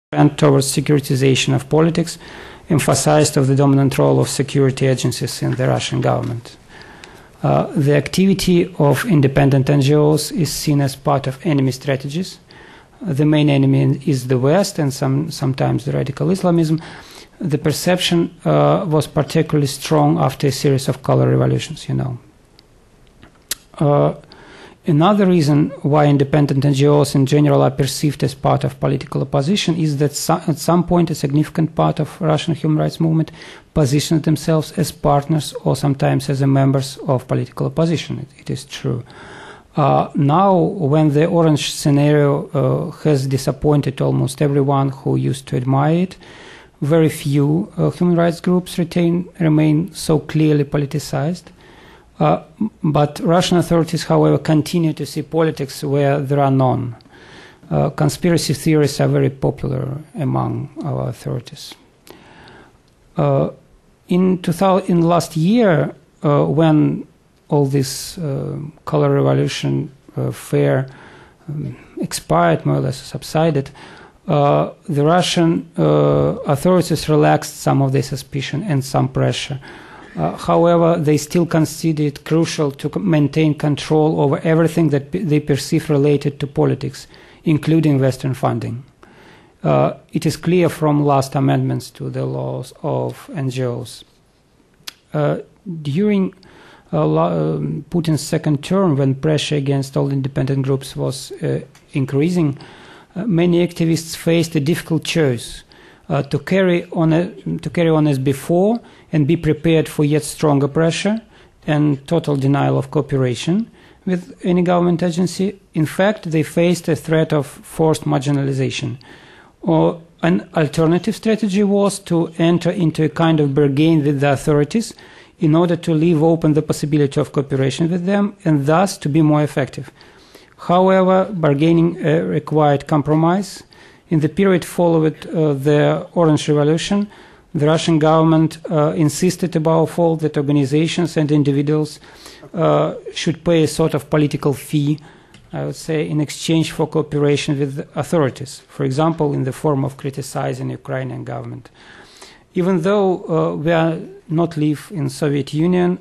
trend towards securitization of politics, emphasized of the dominant role of security agencies in the Russian government. The activity of independent NGOs is seen as part of enemy strategies. The main enemy is the West and sometimes the radical Islamism. The perception was particularly strong after a series of color revolutions, you know. Another reason why independent NGOs in general are perceived as part of political opposition is that at some point a significant part of Russian human rights movement positioned themselves as partners or sometimes as members of political opposition. It is true. Now, when the orange scenario has disappointed almost everyone who used to admire it, very few human rights groups remain so clearly politicized. But Russian authorities, however, continue to see politics where there are none. Conspiracy theories are very popular among our authorities. In last year, when all this color revolution fair expired, more or less subsided, the Russian authorities relaxed some of their suspicion and some pressure. However, they still consider it crucial to maintain control over everything that they perceive related to politics, including Western funding. It is clear from last amendments to the laws of NGOs. During Putin's second term, when pressure against all independent groups was increasing, many activists faced a difficult choice. To carry on as before and be prepared for yet stronger pressure and total denial of cooperation with any government agency. In fact, they faced a threat of forced marginalization. An alternative strategy was to enter into a kind of bargain with the authorities in order to leave open the possibility of cooperation with them and thus to be more effective. However, bargaining required compromise. In the period following the Orange Revolution, the Russian government insisted above all that organizations and individuals should pay a sort of political fee, I would say, in exchange for cooperation with the authorities, for example, in the form of criticizing the Ukrainian government. Even though we are not live in Soviet Union,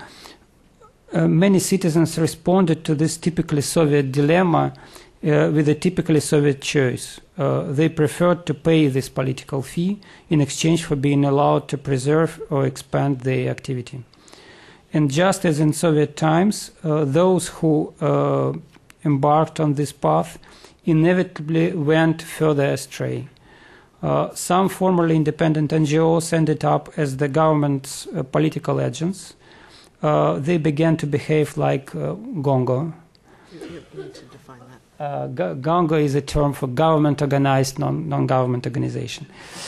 many citizens responded to this typically Soviet dilemma with a typically Soviet choice. They preferred to pay this political fee in exchange for being allowed to preserve or expand their activity. And just as in Soviet times, those who embarked on this path inevitably went further astray. Some formerly independent NGOs ended up as the government's political agents. They began to behave like Gongo. You need to define that. Gongo is a term for government-organized non-government organization.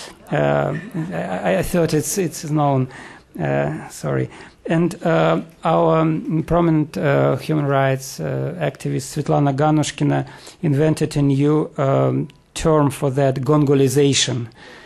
I thought it's known. Sorry. And our prominent human rights activist Svetlana Ganushkina invented a new term for that, gongolization.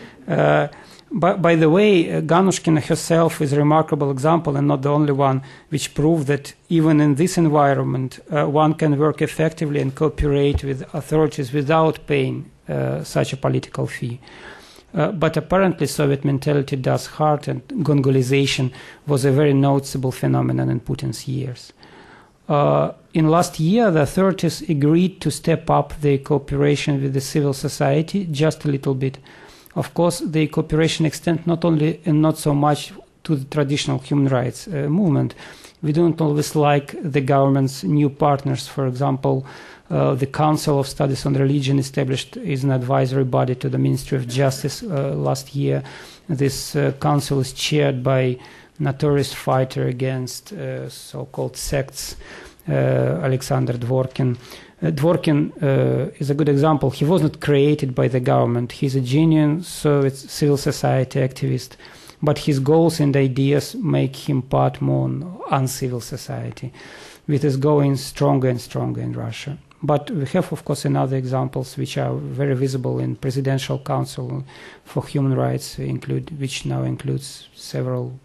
By the way, Ganushkina herself is a remarkable example and not the only one, which proved that even in this environment, one can work effectively and cooperate with authorities without paying such a political fee. But apparently Soviet mentality does hurt, and gongolization was a very noticeable phenomenon in Putin's years. In last year, the authorities agreed to step up their cooperation with the civil society just a little bit. Of course, the cooperation extends not only and not so much to the traditional human rights movement. We don't always like the government's new partners. For example, the Council of Studies on Religion established is an advisory body to the Ministry of Justice last year. This council is chaired by notorious fighter against so-called sects, Alexander Dworkin. Dworkin is a good example. He was not created by the government. He's a genuine Soviet civil society activist, but his goals and ideas make him part more on civil society, which is going stronger and stronger in Russia. But we have, of course, another examples which are very visible in Presidential Council for Human Rights, which now includes several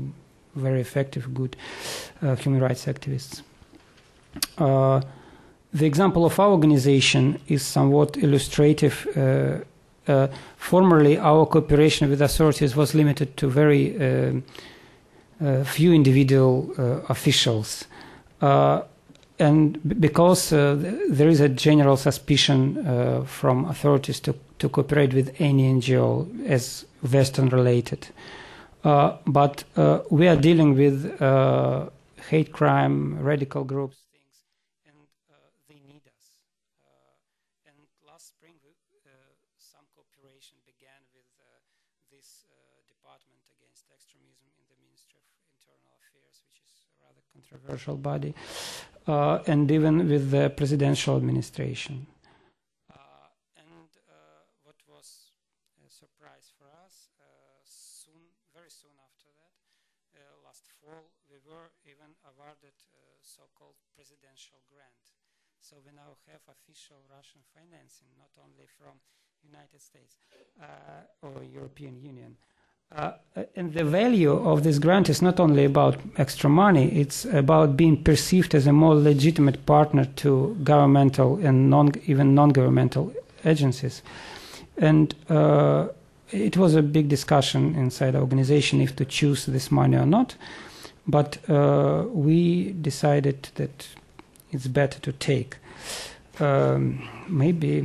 very effective, good human rights activists. the example of our organization is somewhat illustrative. Formerly, our cooperation with authorities was limited to very few individual officials. And because there is a general suspicion from authorities to cooperate with any NGO as Western related. But we are dealing with hate crime, radical groups, things, and they need us. And last spring, some cooperation began with this Department Against Extremism in the Ministry of Internal Affairs, which is a rather controversial body, and even with the presidential administration. And what was a surprise for us, very soon after that, last fall, we were even awarded so-called presidential grant. So we now have official Russian financing, not only from United States or European Union. And the value of this grant is not only about extra money, it's about being perceived as a more legitimate partner to governmental and even non-governmental agencies. And it was a big discussion inside the organization if to choose this money or not. But we decided that it's better to take. Maybe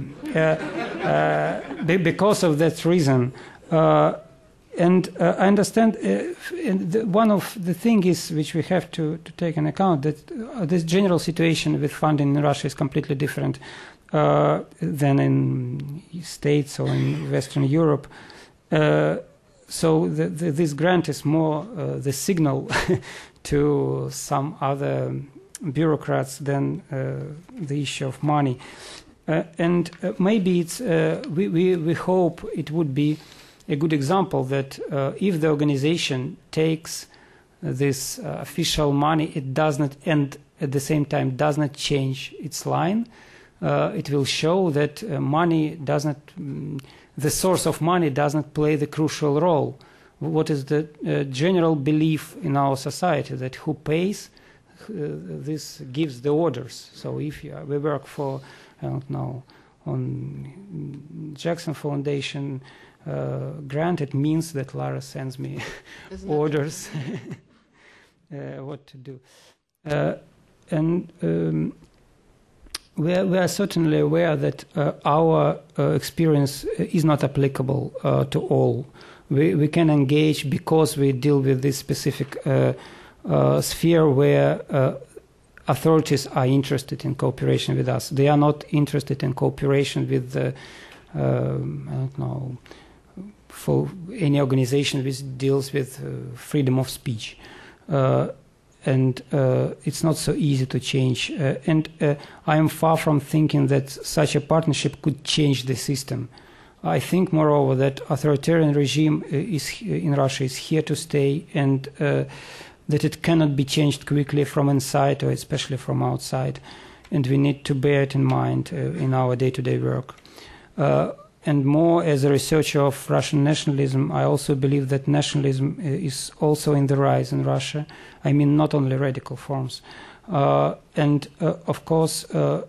because of that reason. And I understand one of the things which we have to take into account that this general situation with funding in Russia is completely different than in States or in Western Europe. So this grant is more the signal to some other bureaucrats than the issue of money. And maybe it's we hope it would be a good example that if the organization takes this official money, it does not, and at the same time does not change its line. It will show that money does not, the source of money does not play the crucial role. What is the general belief in our society that who pays, this gives the orders. So if we work for, I don't know, on Jackson Foundation grant, it means that Lara sends me orders what to do. And we are certainly aware that our experience is not applicable to all. We can engage because we deal with this specific sphere where authorities are interested in cooperation with us. They are not interested in cooperation with I don't know, for any organization which deals with freedom of speech. And it's not so easy to change. And I am far from thinking that such a partnership could change the system. I think, moreover, that authoritarian regime in Russia is here to stay, and that it cannot be changed quickly from inside or especially from outside. And we need to bear it in mind in our day-to-day work. And more as a researcher of Russian nationalism, I also believe that nationalism is also in the rise in Russia. I mean, not only radical forms. And of course, I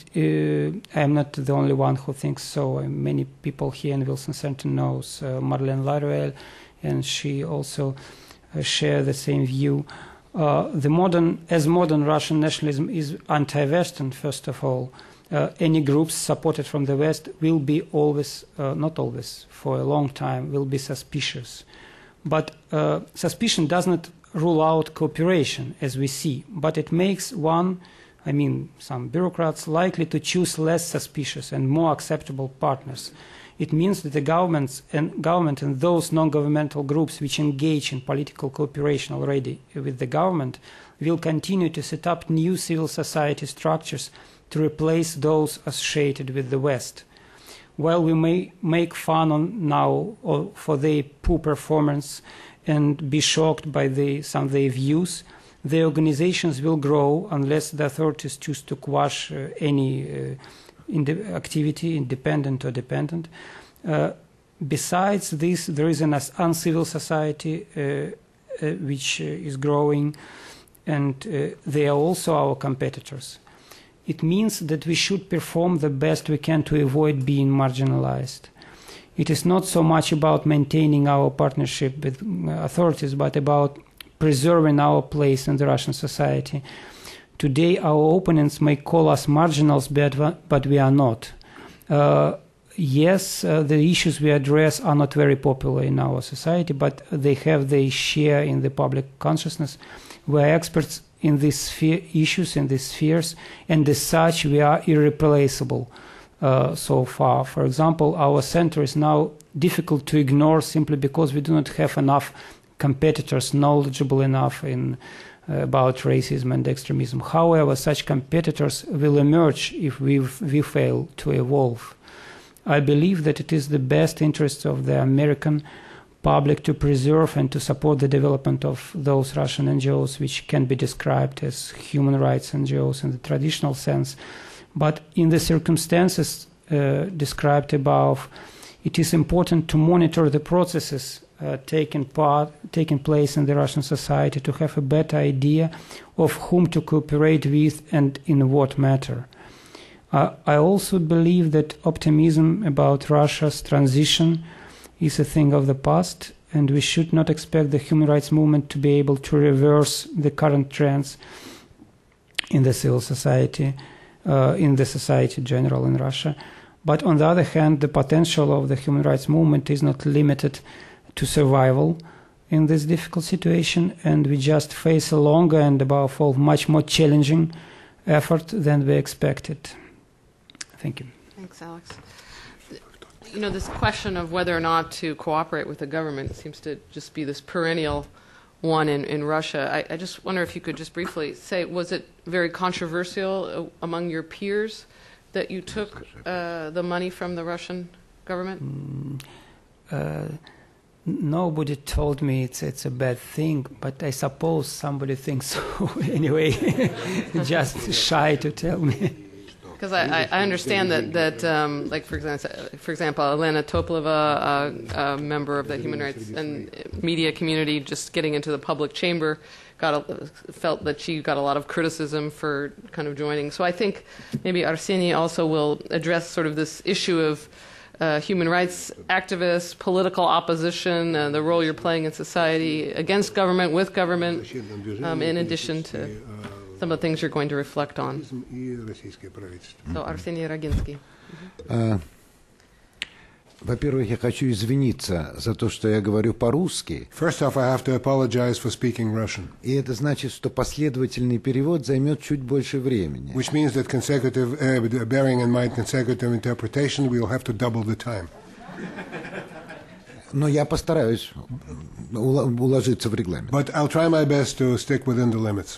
am not the only one who thinks so. Many people here in Wilson Center knows Marlene Laruelle, and she also shares the same view. Modern Russian nationalism is anti-Western, first of all. Any groups supported from the West will be always, not always, for a long time, will be suspicious. But suspicion does not rule out cooperation, as we see, but it makes some bureaucrats likely to choose less suspicious and more acceptable partners. It means that the government and those non-governmental groups which engage in political cooperation already with the government will continue to set up new civil society structures to replace those associated with the West. While we may make fun now for their poor performance and be shocked by some of their views, the organizations will grow unless the authorities choose to quash any activity, independent or dependent. Besides this, there is an uncivil society which is growing, and they are also our competitors. it means that we should perform the best we can to avoid being marginalized. It is not so much about maintaining our partnership with authorities, but about preserving our place in the Russian society. Today, our opponents may call us marginals, but we are not. Yes, the issues we address are not very popular in our society, but they have their share in the public consciousness. We are experts in these issues, in these spheres, and as such, we are irreplaceable so far. For example, our center is now difficult to ignore simply because we do not have enough competitors knowledgeable enough about racism and extremism. However, such competitors will emerge if we fail to evolve. I believe that it is the best interest of the American public to preserve and to support the development of those Russian NGOs which can be described as human rights NGOs in the traditional sense. But in the circumstances described above, it is important to monitor the processes taking place in the Russian society to have a better idea of whom to cooperate with and in what matter. I also believe that optimism about Russia's transition is a thing of the past, and we should not expect the human rights movement to be able to reverse the current trends in the civil society, in the society in general in Russia. But on the other hand, the potential of the human rights movement is not limited to survival in this difficult situation, and we just face a longer and above all much more challenging effort than we expected. Thank you. Thanks, Alex. You know, this question of whether or not to cooperate with the government seems to just be this perennial one in Russia. I just wonder if you could just briefly say, was it very controversial among your peers that you took the money from the Russian government? Nobody told me it's a bad thing, but I suppose somebody thinks so anyway, just shy to tell me. Because I understand that like for example, Elena Toplova, a member of the human rights and media community, just getting into the public chamber, felt that she got a lot of criticism for kind of joining. So I think maybe Arseniy also will address sort of this issue of human rights activists, political opposition, the role you're playing in society against government, with government, in addition to some of the things you're going to reflect on. So, Arseniy Raginsky. Во-первых, я хочу извиниться за то, что я говорю по-русски. First off, I have to apologize for speaking Russian. И это значит, что последовательный перевод займет чуть больше времени. Which means that bearing in mind consecutive interpretation, we will have to double the time. Но я постараюсь уложиться в регламент. But I'll try my best to stick within the limits.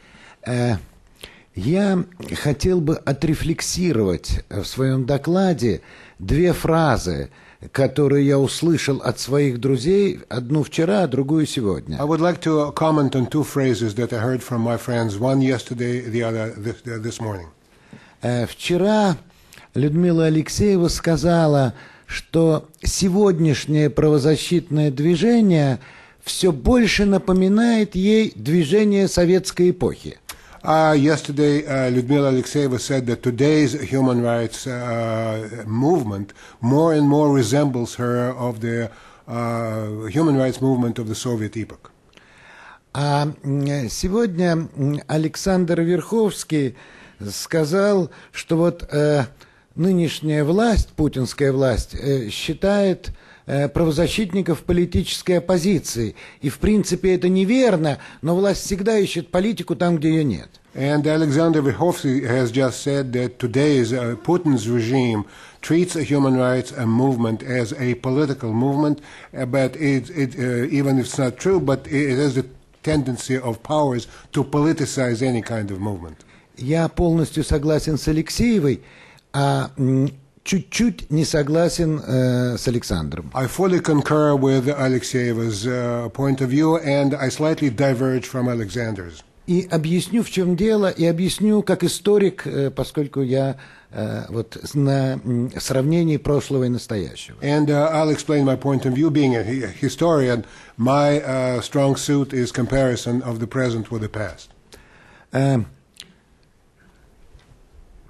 Я хотел бы отрефлексировать в своем докладе две фразы, которые я услышал от своих друзей, одну вчера, а другую сегодня. I would like to comment on two phrases that I heard from my friends, one yesterday, the other this morning. Вчера Людмила Алексеева сказала, что сегодняшнее правозащитное движение все больше напоминает ей движение советской эпохи. Yesterday, Lyudmila Alexeyeva said that today's human rights movement more and more resembles her of the human rights movement of the Soviet epoch. А сегодня Александр Верховский сказал, что вот нынешняя власть, путинская власть, считает правозащитников политической оппозиции. И, в принципе, это неверно, но власть всегда ищет политику там, где ее нет. And Alexander Verkhovsky has just said that today's Putin's regime treats a human rights movement as a political movement, but even if it's not true, but it has the tendency of powers to politicize any kind of movement. Я полностью согласен с Алексеевой, а чуть-чуть не согласен с Александром. I fully concur with Alexeyeva's point of view, and I slightly diverge from Alexander's. И объясню, в чем дело, и объясню как историк, поскольку я вот на сравнении прошлого и настоящего. And I'll explain my point of view. Being a historian, my strong suit is comparison of the present with the past.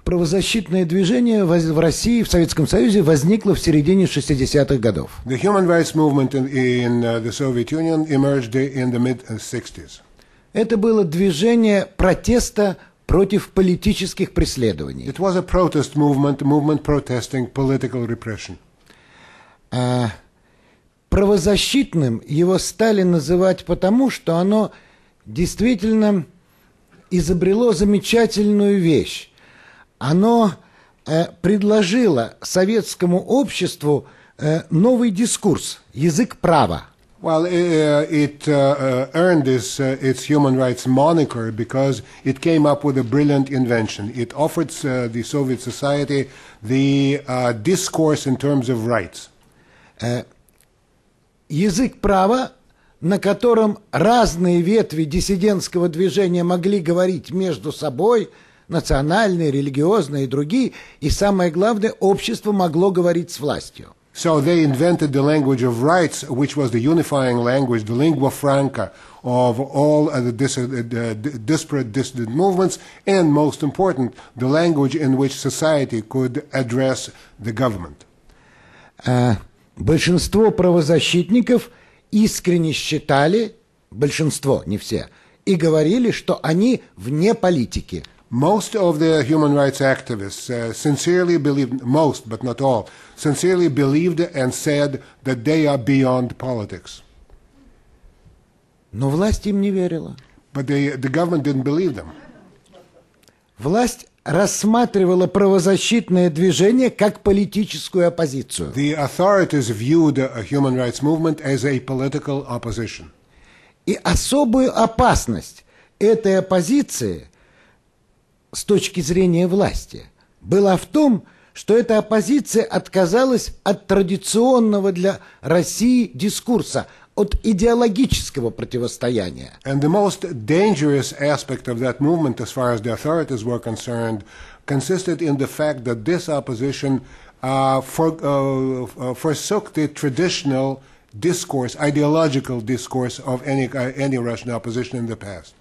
правозащитное движение в России, в Советском Союзе возникло в середине 60-х годов. The human rights movement in the Soviet Union emerged in the mid-60s. Это было движение протеста против политических преследований. It was a protest movement, a movement protesting political repression. Правозащитным его стали называть потому, что оно действительно изобрело замечательную вещь. Оно предложило советскому обществу новый дискурс, язык права. Well, it earned its human rights moniker because it came up with a brilliant invention. It offered the Soviet society the discourse in terms of rights. Язык права, на котором разные ветви диссидентского движения могли говорить между собой, национальные, религиозные и другие, и самое главное, общество могло говорить с властью. So they invented the language of rights, which was the unifying language, the lingua franca of all the disparate dissident movements, and most important, the language in which society could address the government. Большинство правозащитников искренне считали, большинство, не все, и говорили, что они вне политики. Most of the human rights activists sincerely believed, most but not all, sincerely believed and said that they are beyond politics. Но власть им не верила. But the government didn't believe them. Власть рассматривала правозащитное движение как политическую оппозицию. The authorities viewed a human rights movement as a political opposition. И особую опасность этой оппозиции с точки зрения власти была в том, что эта оппозиция отказалась от традиционного для России дискурса, от идеологического противостояния. And the most dangerous aspect of that movement, as far as the authorities were concerned, consisted in the fact that this opposition forsook the traditional discourse, ideological discourse of any Russian opposition in the past.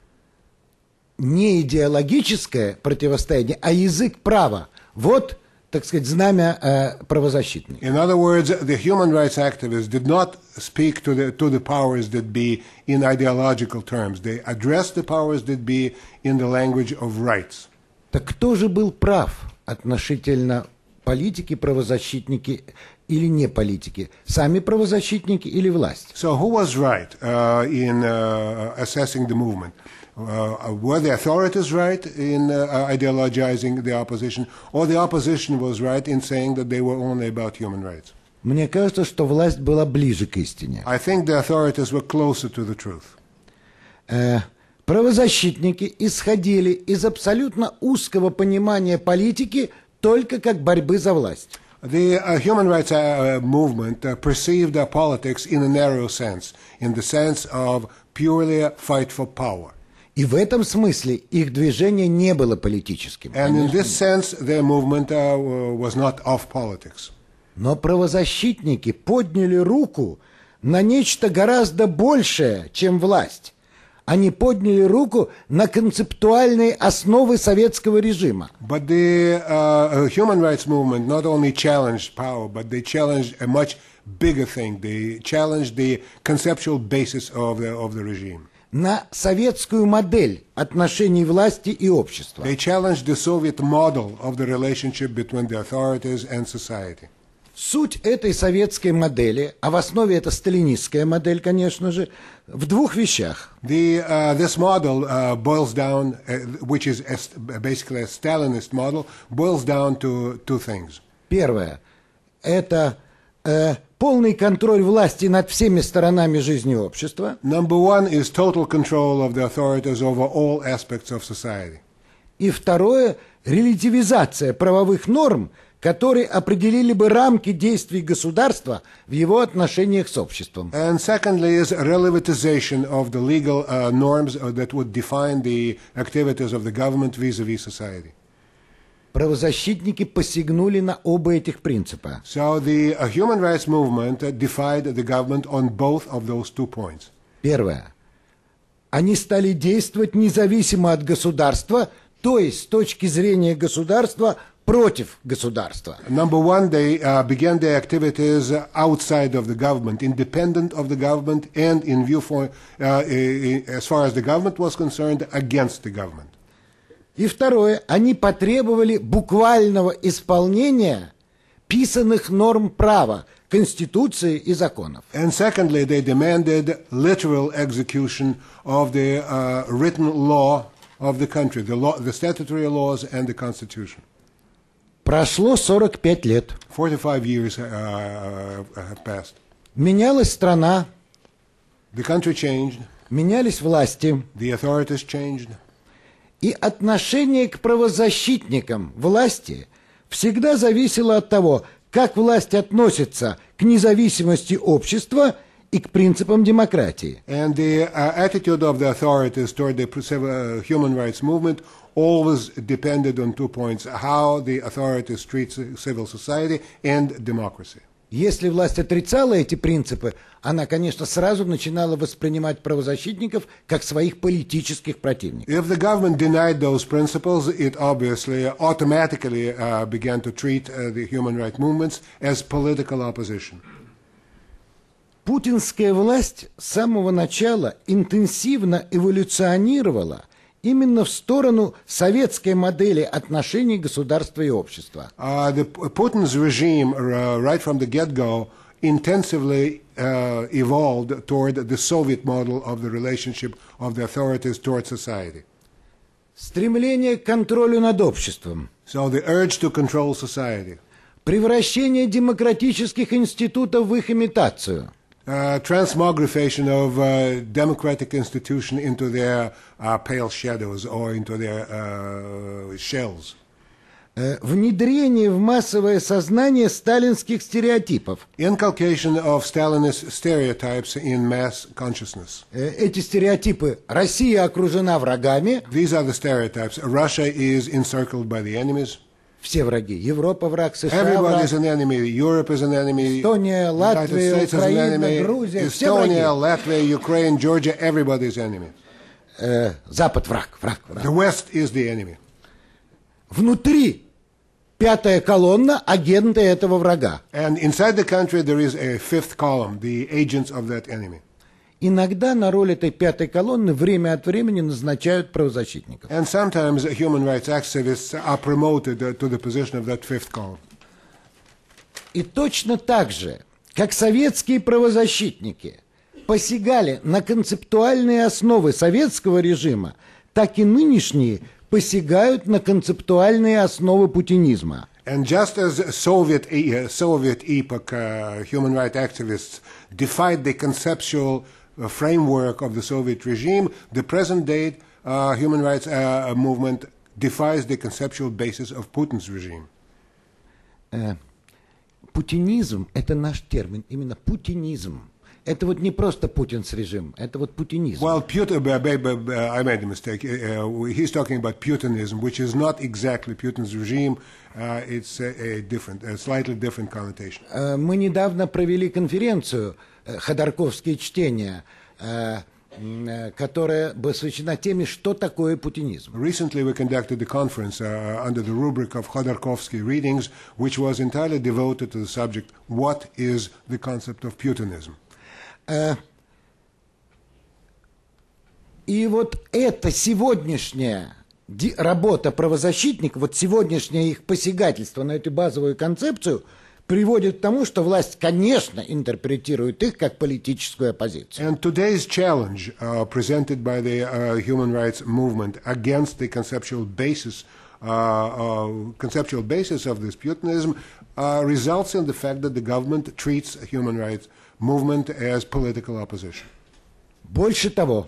Не идеологическое противостояние, а язык права. Вот, так сказать, знамя правозащитных. In other words, the human rights activists did not speak to the powers that be in ideological terms. They addressed the powers that be in the language of rights. Так кто же был прав относительно политики, правозащитники или не политики? Сами правозащитники или власть? So who was right in assessing the movement? Were the authorities right in ideologizing the opposition, or the opposition was right in saying that they were only about human rights? Мне кажется, что власть была ближе к истине. I think the authorities were closer to the truth. Правозащитники исходили из абсолютно узкого понимания политики только как борьбы за власть. The human rights movement perceived politics in a narrow sense, in the sense of purely a fight for power. И в этом смысле их движение не было политическим. And in this sense, their movement was not of politics. Но правозащитники подняли руку на нечто гораздо большее, чем власть. Они подняли руку на концептуальные основы советского режима. But the human rights movement not only challenged power, but they challenged a much bigger thing. They challenged the conceptual basis of the regime. На советскую модель отношений власти и общества. They challenged the Soviet model of the relationship between the authorities and society. Суть этой советской модели, а в основе это сталинистская модель, конечно же, в двух вещах. This model boils down, which is basically a Stalinist model, boils down to two things. Первое – это полный контроль власти над всеми сторонами жизни общества. Number one is total control of the authorities over all aspects of society. И второе – релятивизация правовых норм, которые определили бы рамки действий государства в его отношениях с обществом. And secondly is relativization of the legal norms that would define the activities of the government vis-a-vis society. Правозащитники посягнули на оба этих принципа. So the human rights movement defied the government on both of those 2 points. Первое. Они стали действовать независимо от государства то есть с точки зрения государства против государства. Number one, they began their activities outside of the government, independent of the government, and in view for, as far as the government was concerned, against the government. И второе, они потребовали буквального исполнения писанных норм права, Конституции и законов. And secondly, they demanded literal execution of the written law of the country, the statutory laws and the Constitution. Прошло 45 лет. 45 years have passed. Менялась страна, The country changed, менялись власти. the authorities changed, И отношение к правозащитникам власти всегда зависело от того, как власть относится к независимости общества и к принципам демократии. and the attitude of the authorities toward the human rights movement always depended on 2 points: how the authorities treat civil society and democracy. Если власть отрицала эти принципы, она, конечно, сразу начинала воспринимать правозащитников как своих политических противников. If the government denied those principles, it obviously automatically began to treat the human rights movements as political opposition. Путинская власть с самого начала интенсивно эволюционировала именно в сторону советской модели отношений государства и общества. Putin's regime, right from the get-go, intensively evolved toward the Soviet model of the relationship of the authorities toward society. Стремление к контролю над обществом, So the urge to control society, превращение демократических институтов в их имитацию, transmogrification of democratic institution into their pale shadows or into their shells. Внедрение в массовое сознание сталинских стереотипов. Inculcation of Stalinist stereotypes in mass consciousness. Эти стереотипы: Россия окружена врагами, These are the stereotypes. Russia is encircled by the enemies. все враги. Европа враг, США Everybody враг, is an enemy. Europe is an enemy. Эстония, Латвия, United States is an Украина, enemy. Грузия, все враги. Estonia, Latvia, Ukraine, Georgia, everybody is enemy. Запад враг, враг, враг. The West is the enemy. Внутри пятая колонна агенты этого врага. And inside the country there is a fifth column, the agents of that enemy. Иногда на роль этой пятой колонны время от времени назначают правозащитников. And sometimes human rights activists are promoted to the position of that fifth column. И точно так же, как советские правозащитники посягали на концептуальные основы советского режима, так и нынешние посягают на концептуальные основы путинизма. And just as Soviet epoch human rights activists defied the conceptual framework of the Soviet regime, the present day human rights movement defies the conceptual basis of Putin's regime. Путинизм – это наш термин, именно путинизм. Это вот не просто Путин's режим, это вот путинизм. Well, I made a mistake. He's talking about Putinism, which is not exactly Putin's regime. It's a slightly different connotation. Мы недавно провели конференцию «Ходорковские чтения», которая посвящена теме, что такое путинизм. Recently we conducted a conference under the rubric of Khodorkovsky readings, which was entirely devoted to the subject, what is the concept of Putinism? И вот эта сегодняшняя работа правозащитников, вот сегодняшнее их посягательство на эту базовую концепцию приводит к тому, что власть, конечно, интерпретирует их как политическую оппозицию. And today's challenge presented by the human rights movement against the conceptual basis of this Putinism results in the fact that the government treats a human rights movement as political opposition. Больше того,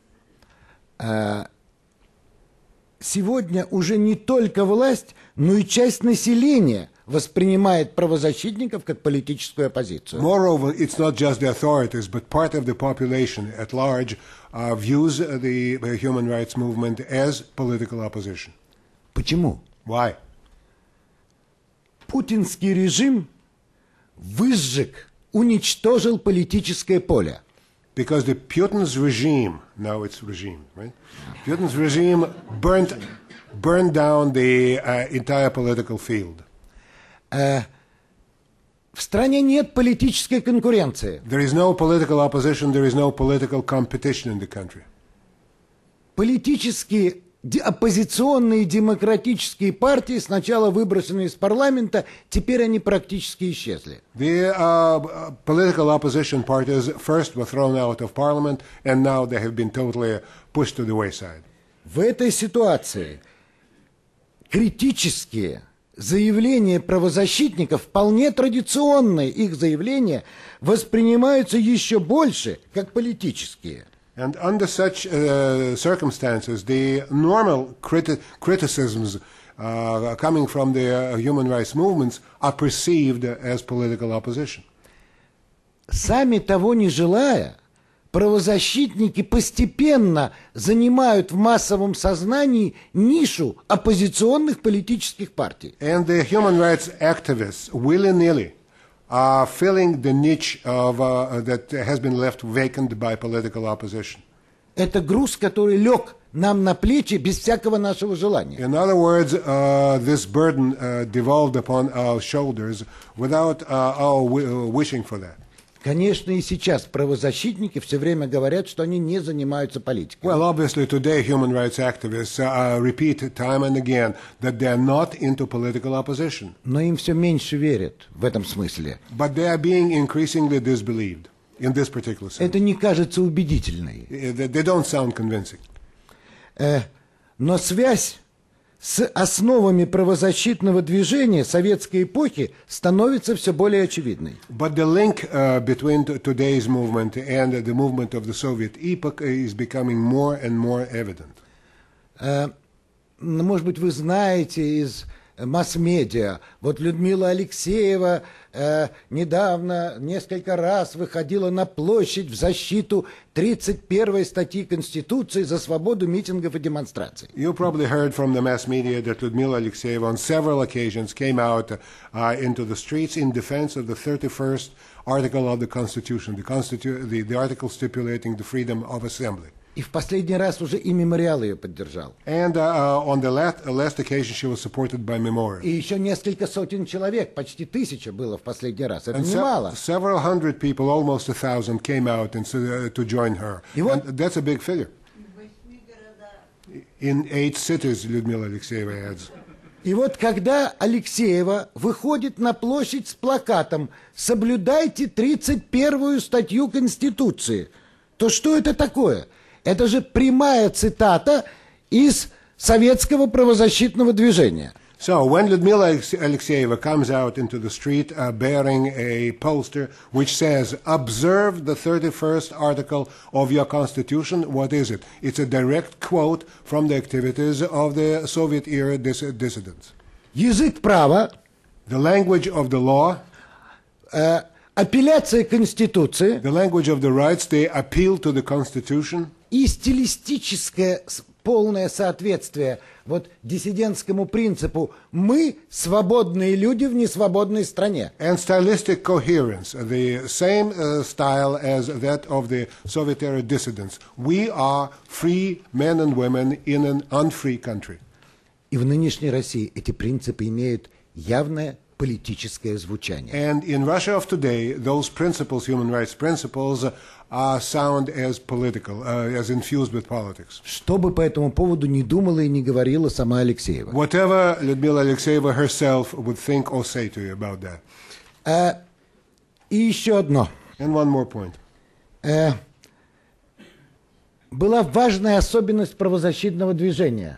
сегодня уже не только власть, но и часть населения воспринимает правозащитников как политическую оппозицию. Moreover, it's not just the authorities, but part of the population at large views the human rights movement as political opposition. Почему? Why? Путинский режим выжег, уничтожил политическое поле. Because the Putin's regime, now it's regime, right? Putin's regime burnt burned down the entire political field. В стране нет политической конкуренции. There is no political opposition, there is no political competition in the country. Политические оппозиционные демократические партии, сначала выброшенные из парламента, теперь они практически исчезли. The political opposition parties first were thrown out of parliament, and now they have been totally pushed to the wayside. В этой ситуации критические заявления правозащитников, вполне традиционные их заявления, воспринимаются еще больше как политические. And under such circumstances, the normal criticisms coming from the human rights movements are perceived as political opposition. Сами того не желая, правозащитники постепенно занимают в массовом сознании нишу оппозиционных политических партий. And the human rights activists, willy-nilly, are filling the niche of, that has been left vacant by political opposition. Это груз, который лег нам на плечи без всякого нашего желания. In other words, this burden devolved upon our shoulders without our wishing for that. Конечно, и сейчас правозащитники все время говорят, что они не занимаются политикой. Well, obviously today human rights activists repeat time and again that they are not into political opposition. Но им все меньше верят в этом смысле. But they are being increasingly disbelieved in this particular sense. Это не кажется убедительной. They don't sound convincing. Но связь с основами правозащитного движения советской эпохи становится все более очевидной. But the link between today's movement and the movement of the Soviet epoch is becoming more and more evident. Может быть, вы знаете из масс-медиа. Вот Людмила Алексеева недавно несколько раз выходила на площадь в защиту 31-й статьи Конституции за свободу митингов и демонстраций. You probably heard from the mass media that Ludmila Alexeyeva on several occasions came out into the streets in defense of the 31st article of the Constitution, the article stipulating the freedom of assembly. И в последний раз уже и мемориал ее поддержал. And on the last occasion she was supported by Memorial. И еще несколько сотен человек, почти 1000 было в последний раз. Это немало. Several hundred people, almost 1,000, came out to join her. And that's a big figure. In 8 cities, Lyudmila Alexeyeva adds. И вот когда Алексеева выходит на площадь с плакатом «Соблюдайте 31-ю статью Конституции», то что это такое? Это же прямая цитата из советского правозащитного движения. So when Lyudmila Alexeyeva comes out into the street bearing a poster which says, "Observe the 31st article of your Constitution," what is it? It's a direct quote from the activities of the Soviet-era dissidents. Язык права, the language of the law, апелляция к Конституции, the language of the rights, they appeal to the Constitution, и стилистическое полное соответствие вот диссидентскому принципу «мы свободные люди в несвободной стране». And stylistic coherence, the same style as that of the Soviet-era dissidents. We are free men and women in an unfree country. И в нынешней России эти принципы имеют явное политическое звучание. And in Russia of today, those principles, human rights principles, sound as political, as infused with politics. Что бы по этому поводу ни думала и не говорила сама Алексеева. Whatever Lyudmila Alexeyeva herself would think or say to you about that. И еще одно. And one more point. Была важная особенность правозащитного движения.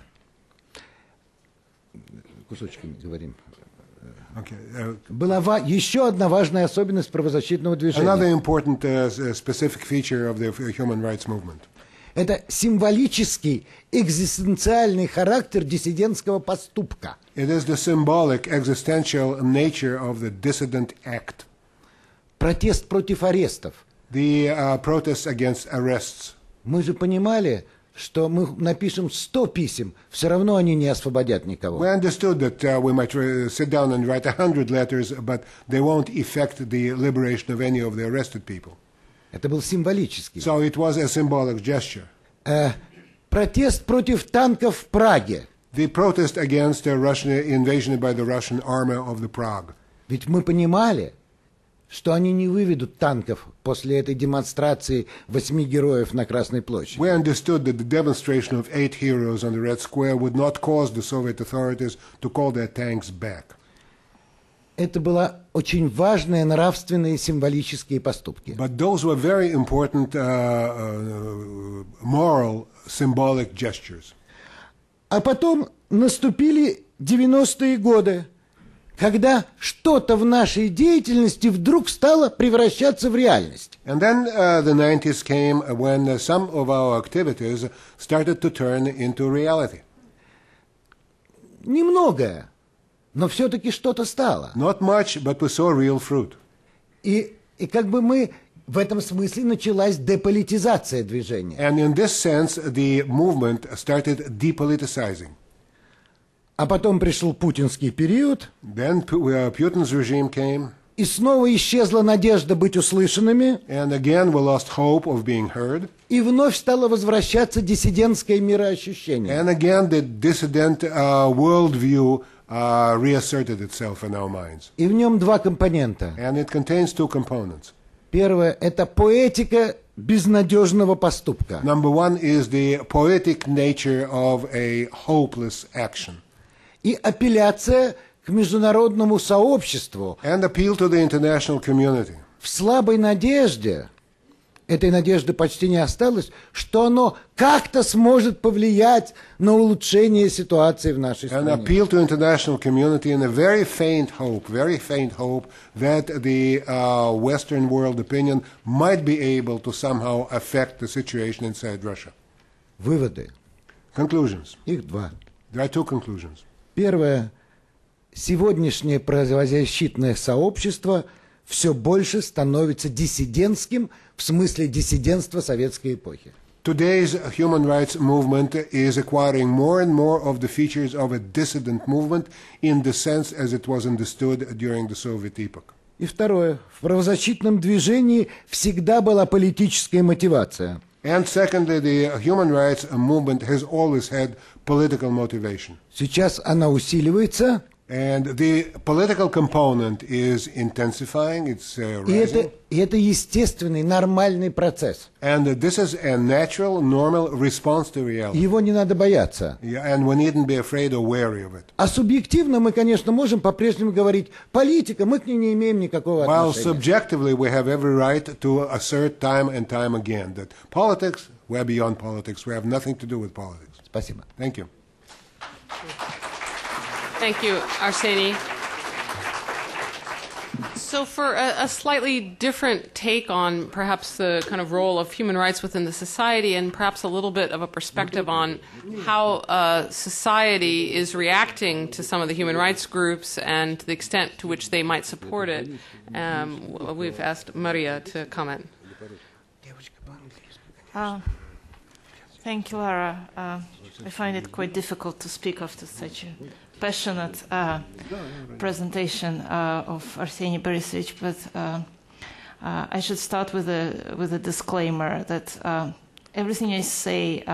Кусочками говорим. Okay. Была еще одна важная особенность правозащитного движения. Another important specific feature of the human rights movement. Это символический экзистенциальный характер диссидентского поступка. It is the symbolic existential nature of the dissident act. Протест против арестов. The protest against arrests. Мы же понимали, что мы напишем 100 писем, все равно они не освободят никого. We understood that we might sit down and write 100 letters, but they won't effect the liberation of any of the arrested people. Это был символический. So it was a symbolic gesture. Протест против танков в Праге. The protest against the Russian invasion by the Russian army of the Prague. Ведь мы понимали, что они не выведут танков после этой демонстрации 8 героев на Красной площади. We understood that the demonstration of 8 heroes on the Red Square would not cause the Soviet authorities to call their tanks back. Это были очень важные нравственные и символические поступки. But those were very important moral, symbolic gestures. А потом наступили 90-е годы, когда что-то в нашей деятельности вдруг стало превращаться в реальность. And then the 90s came when some of our activities started to turn into reality. Немногое, но все-таки что-то стало. Not much, but we saw real fruit. И как бы мы в этом смысле началась деполитизация движения. And in this sense, the movement started depoliticizing. А потом пришел путинский период, Then Putin's regime came, и снова исчезла надежда быть услышанными, and again we lost hope of being heard. и вновь стало возвращаться диссидентское мироощущение. And again the dissident worldview reasserted itself in our minds. И в нем два компонента. And it contains two components. Первое – это поэтика безнадежного поступка. Number one is the poetic nature of a hopeless action. И апелляция к международному сообществу And appeal to the international community. в слабой надежде, этой надежды почти не осталось, что оно как-то сможет повлиять на улучшение ситуации в нашей An стране. appeal to international community in a very faint hope that the Western world opinion might be able to somehow affect the situation inside Russia. Выводы. Conclusions. Их два. There are two conclusions. Первое. Сегодняшнее правозащитное сообщество все больше становится диссидентским в смысле диссидентства советской эпохи. Today's human rights movement is acquiring more and more of the features of a dissident movement in the sense as it was understood during the Soviet epoch. И второе. В правозащитном движении всегда была политическая мотивация. And secondly, the human rights movement has always had political motivation. Сейчас она усиливается, And the political component is intensifying, it's rising. и это естественный, нормальный процесс. And this is a natural, normal response to reality. Его не надо бояться. Yeah, and we needn't be afraid or wary of it. А субъективно мы, конечно, можем по-прежнему говорить, политика, мы к ней не имеем никакого While отношения. subjectively we have every right to assert time and time again that politics, we're beyond politics, we have nothing to do with politics. Спасибо. Thank you. Thank you, Arseny. So for a slightly different take on perhaps the kind of role of human rights within the society and perhaps a little bit of a perspective on how society is reacting to some of the human rights groups and the extent to which they might support it, we've asked Maria to comment. Thank you, Lara. I find it quite difficult to speak after such a passionate presentation of Arseny Borisovich, but I should start with a disclaimer that everything I say,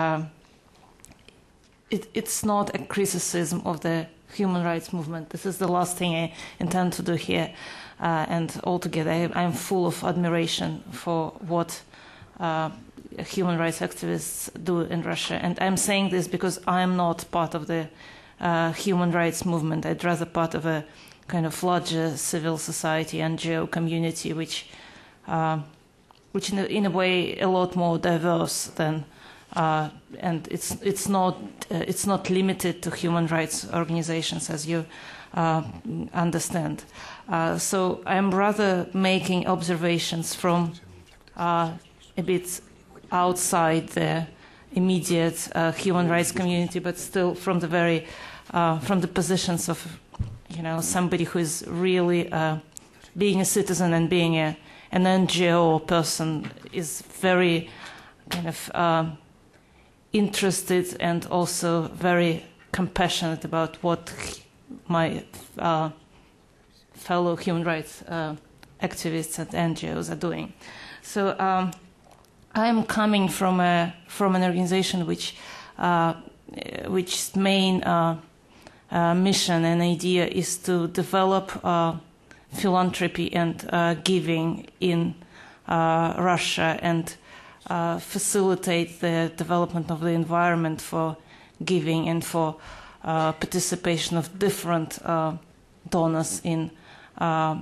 it's not a criticism of the human rights movement. This is the last thing I intend to do here. And altogether, I'm full of admiration for what human rights activists do in Russia. And I'm saying this because I'm not part of the human rights movement. I'd rather part of a kind of larger civil society NGO community, which in a way a lot more diverse than, and it's not limited to human rights organizations, as you understand. So I'm rather making observations from a bit outside the immediate human rights community, but still from the very from the positions of somebody who is really being a citizen and being an NGO person is very kind of interested and also very compassionate about what my fellow human rights activists and NGOs are doing. So I'm coming from an organization which which main mission and idea is to develop philanthropy and giving in Russia and facilitate the development of the environment for giving and for participation of different donors in the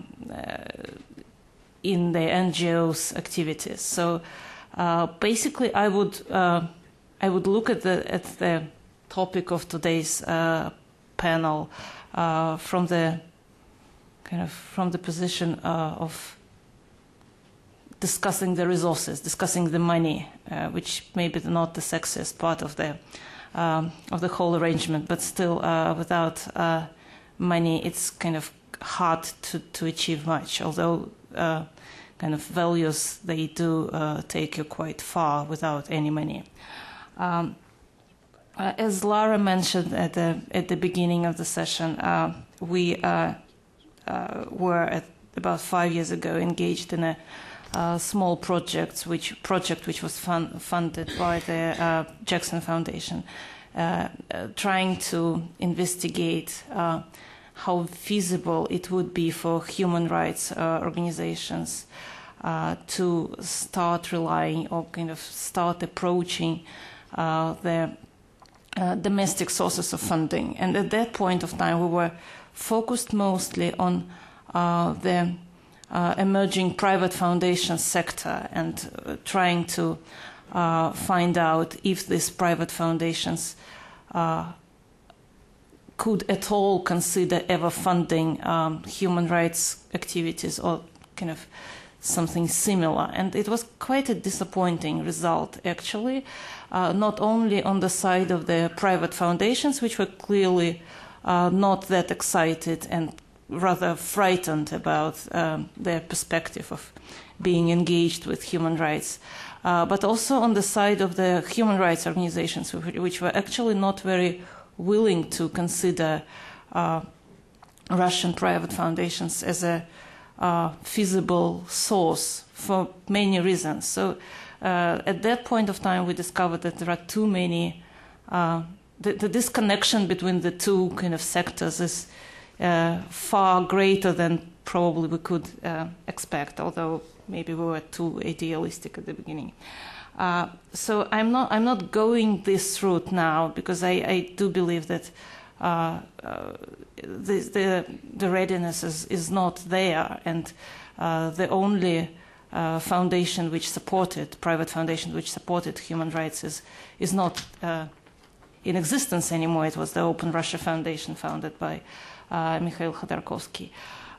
NGOs activities. So basically, I would look at the topic of today's panel from the position of discussing the resources, discussing the money, which maybe not the sexiest part of the whole arrangement, but still without money, it's kind of hard to achieve much. Although kind of values, they do take you quite far without any money. As Lara mentioned at the beginning of the session, we were about 5 years ago engaged in a small project which was funded by the Jackson Foundation, trying to investigate how feasible it would be for human rights organizations to start relying or kind of start approaching the domestic sources of funding. And at that point of time, we were focused mostly on the emerging private foundation sector and trying to find out if these private foundations could at all consider ever funding human rights activities or kind of something similar. And it was quite a disappointing result, actually, not only on the side of the private foundations, which were clearly not that excited and rather frightened about their perspective of being engaged with human rights, but also on the side of the human rights organizations, which were actually not very willing to consider Russian private foundations as a feasible source for many reasons. So at that point of time, we discovered that there are too many, the disconnection between the two kind of sectors is far greater than probably we could expect, although maybe we were too idealistic at the beginning. So I'm not going this route now because I do believe that the readiness is not there, and the only foundation which supported, private foundation which supported human rights is not in existence anymore. It was the Open Russia Foundation founded by Mikhail Khodorkovsky.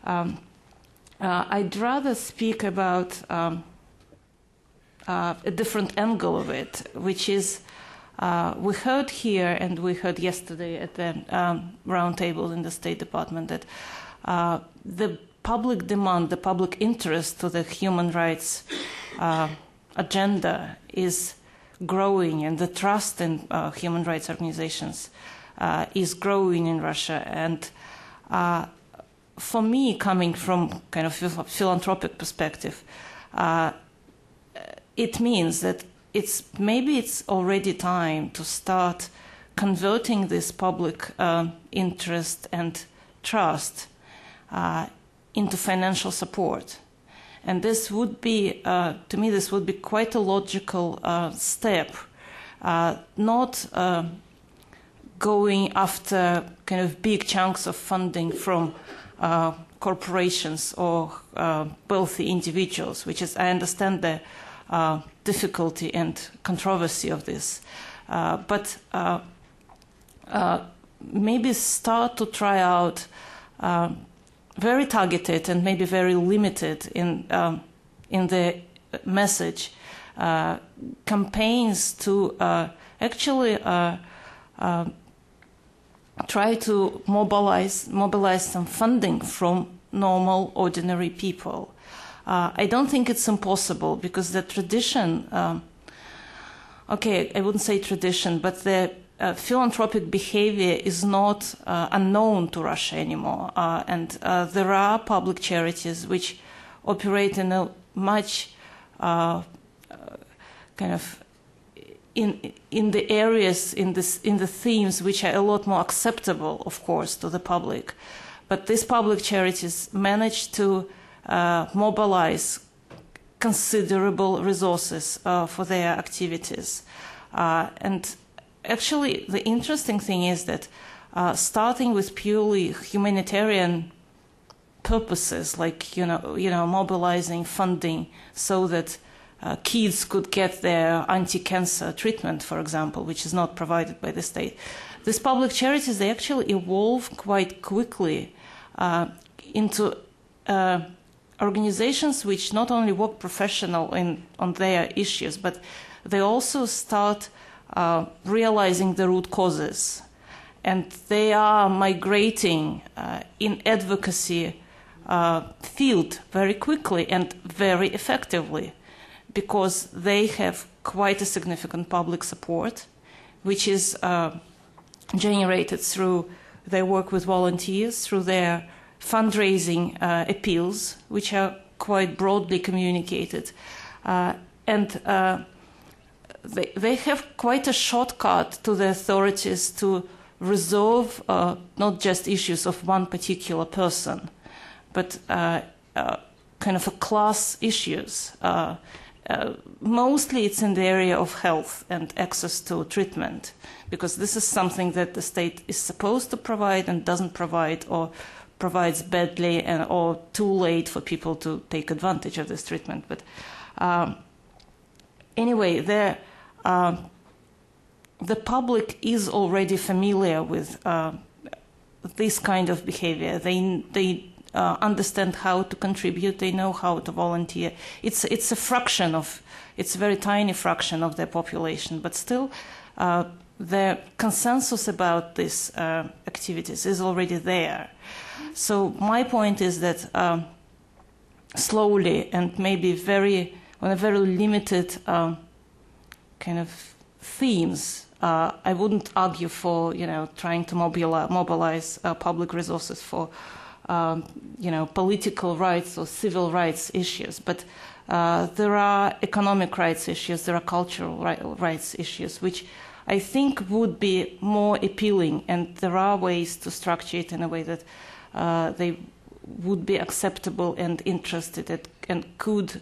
I'd rather speak about a different angle of it, which is we heard here and we heard yesterday at the roundtable in the State Department that the public demand, the public interest to the human rights agenda is growing, and the trust in human rights organizations is growing in Russia. And for me, coming from kind of philanthropic perspective, it means that maybe it's already time to start converting this public interest and trust into financial support. And this would be, to me, this would be quite a logical step, not going after kind of big chunks of funding from corporations or wealthy individuals, which is, I understand the difficulty and controversy of this, but maybe start to try out very targeted and maybe very limited in the message campaigns to actually try to mobilize some funding from normal, ordinary people. I don't think it's impossible because the tradition, okay, I wouldn't say tradition, but the philanthropic behavior is not unknown to Russia anymore. And there are public charities which operate in a much kind of in the areas, in the themes which are a lot more acceptable, of course, to the public. But these public charities manage to mobilize considerable resources for their activities. And actually, the interesting thing is that starting with purely humanitarian purposes, like mobilizing funding so that kids could get their anti-cancer treatment, for example, which is not provided by the state. These public charities, they actually evolve quite quickly into organizations which not only work professional on their issues, but they also start realizing the root causes. And they are migrating in advocacy field very quickly and very effectively, because they have quite a significant public support, which is generated through their work with volunteers, through their fundraising appeals, which are quite broadly communicated. And they have quite a shortcut to the authorities to resolve not just issues of one particular person, but kind of a class issues. Mostly it's in the area of health and access to treatment, because this is something that the state is supposed to provide and doesn't provide, or provides badly or too late for people to take advantage of this treatment. But anyway, the public is already familiar with this kind of behavior. They understand how to contribute. They know how to volunteer. It's a fraction of, it's a very tiny fraction of their population, but still the consensus about these activities is already there. So my point is that slowly and maybe on a very limited kind of themes, I wouldn't argue for trying to mobilize public resources for political rights or civil rights issues, but there are economic rights issues, there are cultural rights issues, which I think would be more appealing, and there are ways to structure it in a way that they would be acceptable and interested and could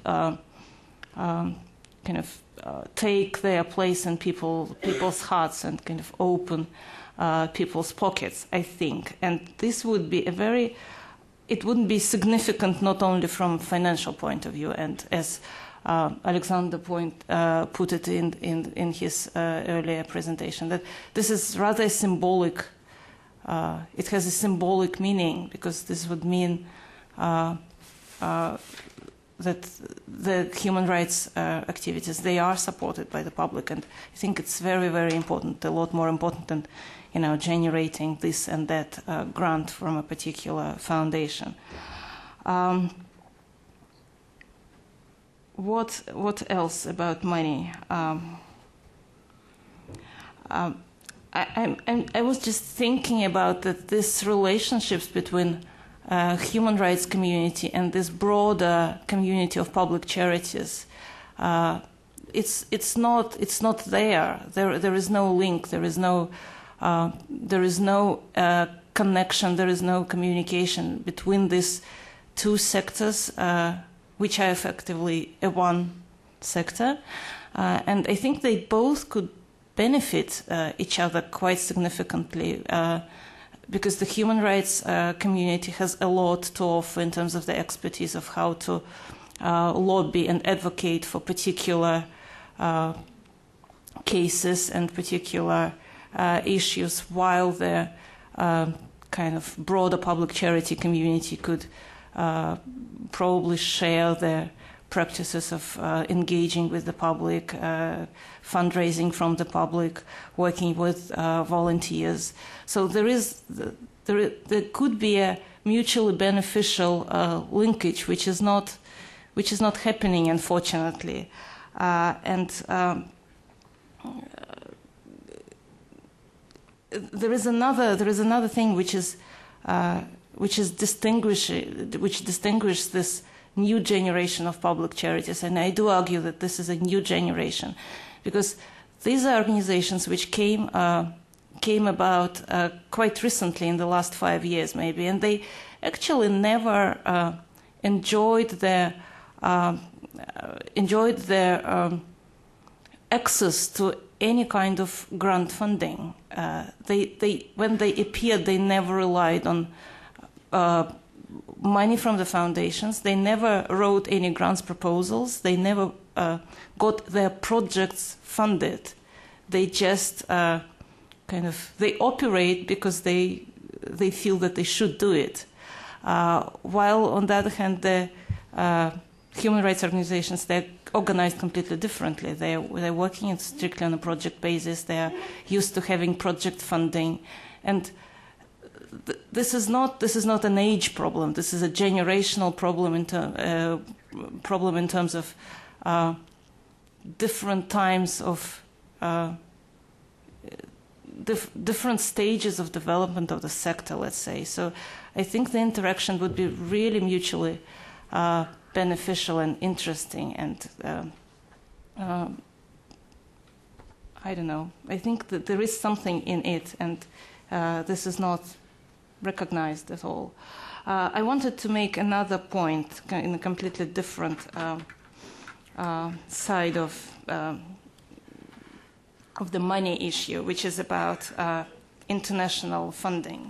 kind of take their place in people's hearts and kind of open people's pockets, I think. And this would be it wouldn't be significant not only from financial point of view, and as Alexander put it in his earlier presentation, that this is rather symbolic. It has a symbolic meaning, because this would mean that the human rights activities, they are supported by the public, and I think it's very, very important, a lot more important than generating this and that grant from a particular foundation. What else about money? I was just thinking about that these relationships between human rights community and this broader community of public charities. It's not there. There is no link. There is no connection. There is no communication between these two sectors, which are effectively one sector, and I think they both could benefit each other quite significantly, because the human rights community has a lot to offer in terms of the expertise of how to lobby and advocate for particular cases and particular issues, while the kind of broader public charity community could probably share their practices of engaging with the public, fundraising from the public, working with volunteers. So there could be a mutually beneficial linkage, which is not happening, unfortunately. There is another thing which distinguishes this new generation of public charities, and I do argue that this is a new generation, because these are organizations which came about quite recently, in the last 5 years maybe, and they actually never enjoyed their access to any kind of grant funding. When they appeared, they never relied on money from the foundations. They never wrote any grants proposals. They never got their projects funded. They just they operate because they feel that they should do it. While on the other hand, the human rights organizations, they're organized completely differently. They're working strictly on a project basis. They're used to having project funding, and this is not an age problem. This is a generational problem in terms of different times of different stages of development of the sector, let's say. So I think the interaction would be really mutually beneficial and interesting, and I don't know. I think that there is something in it, and this is not recognized at all. I wanted to make another point in a completely different side of the money issue, which is about international funding.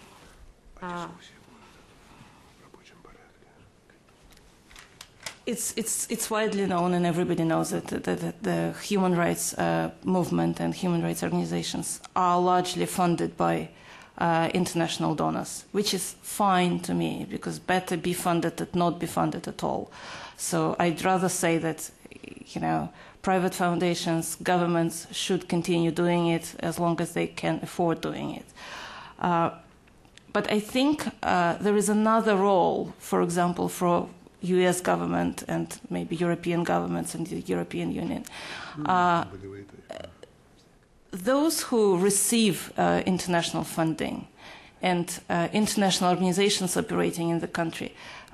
It's widely known, and everybody knows that the human rights movement and human rights organizations are largely funded by international donors, which is fine to me, because better be funded than not be funded at all. So I'd rather say that, private foundations, governments should continue doing it as long as they can afford doing it. But I think there is another role, for example, for US government and maybe European governments and the European Union. Those who receive international funding and international organizations operating in the country,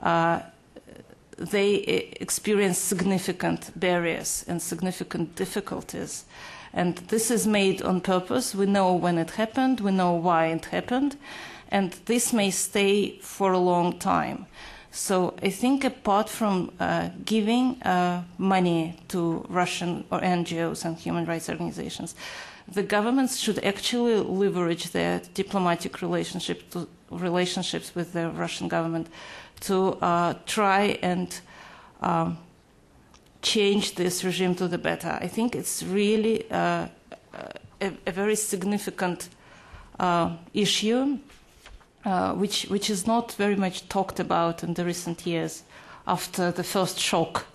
they experience significant barriers and significant difficulties. And this is made on purpose. We know when it happened, we know why it happened, and this may stay for a long time. So I think apart from giving money to Russian or NGOs and human rights organizations, the governments should actually leverage their diplomatic relationships with the Russian government to try and change this regime to the better. I think it's really a very significant issue, which is not very much talked about in the recent years after the first shock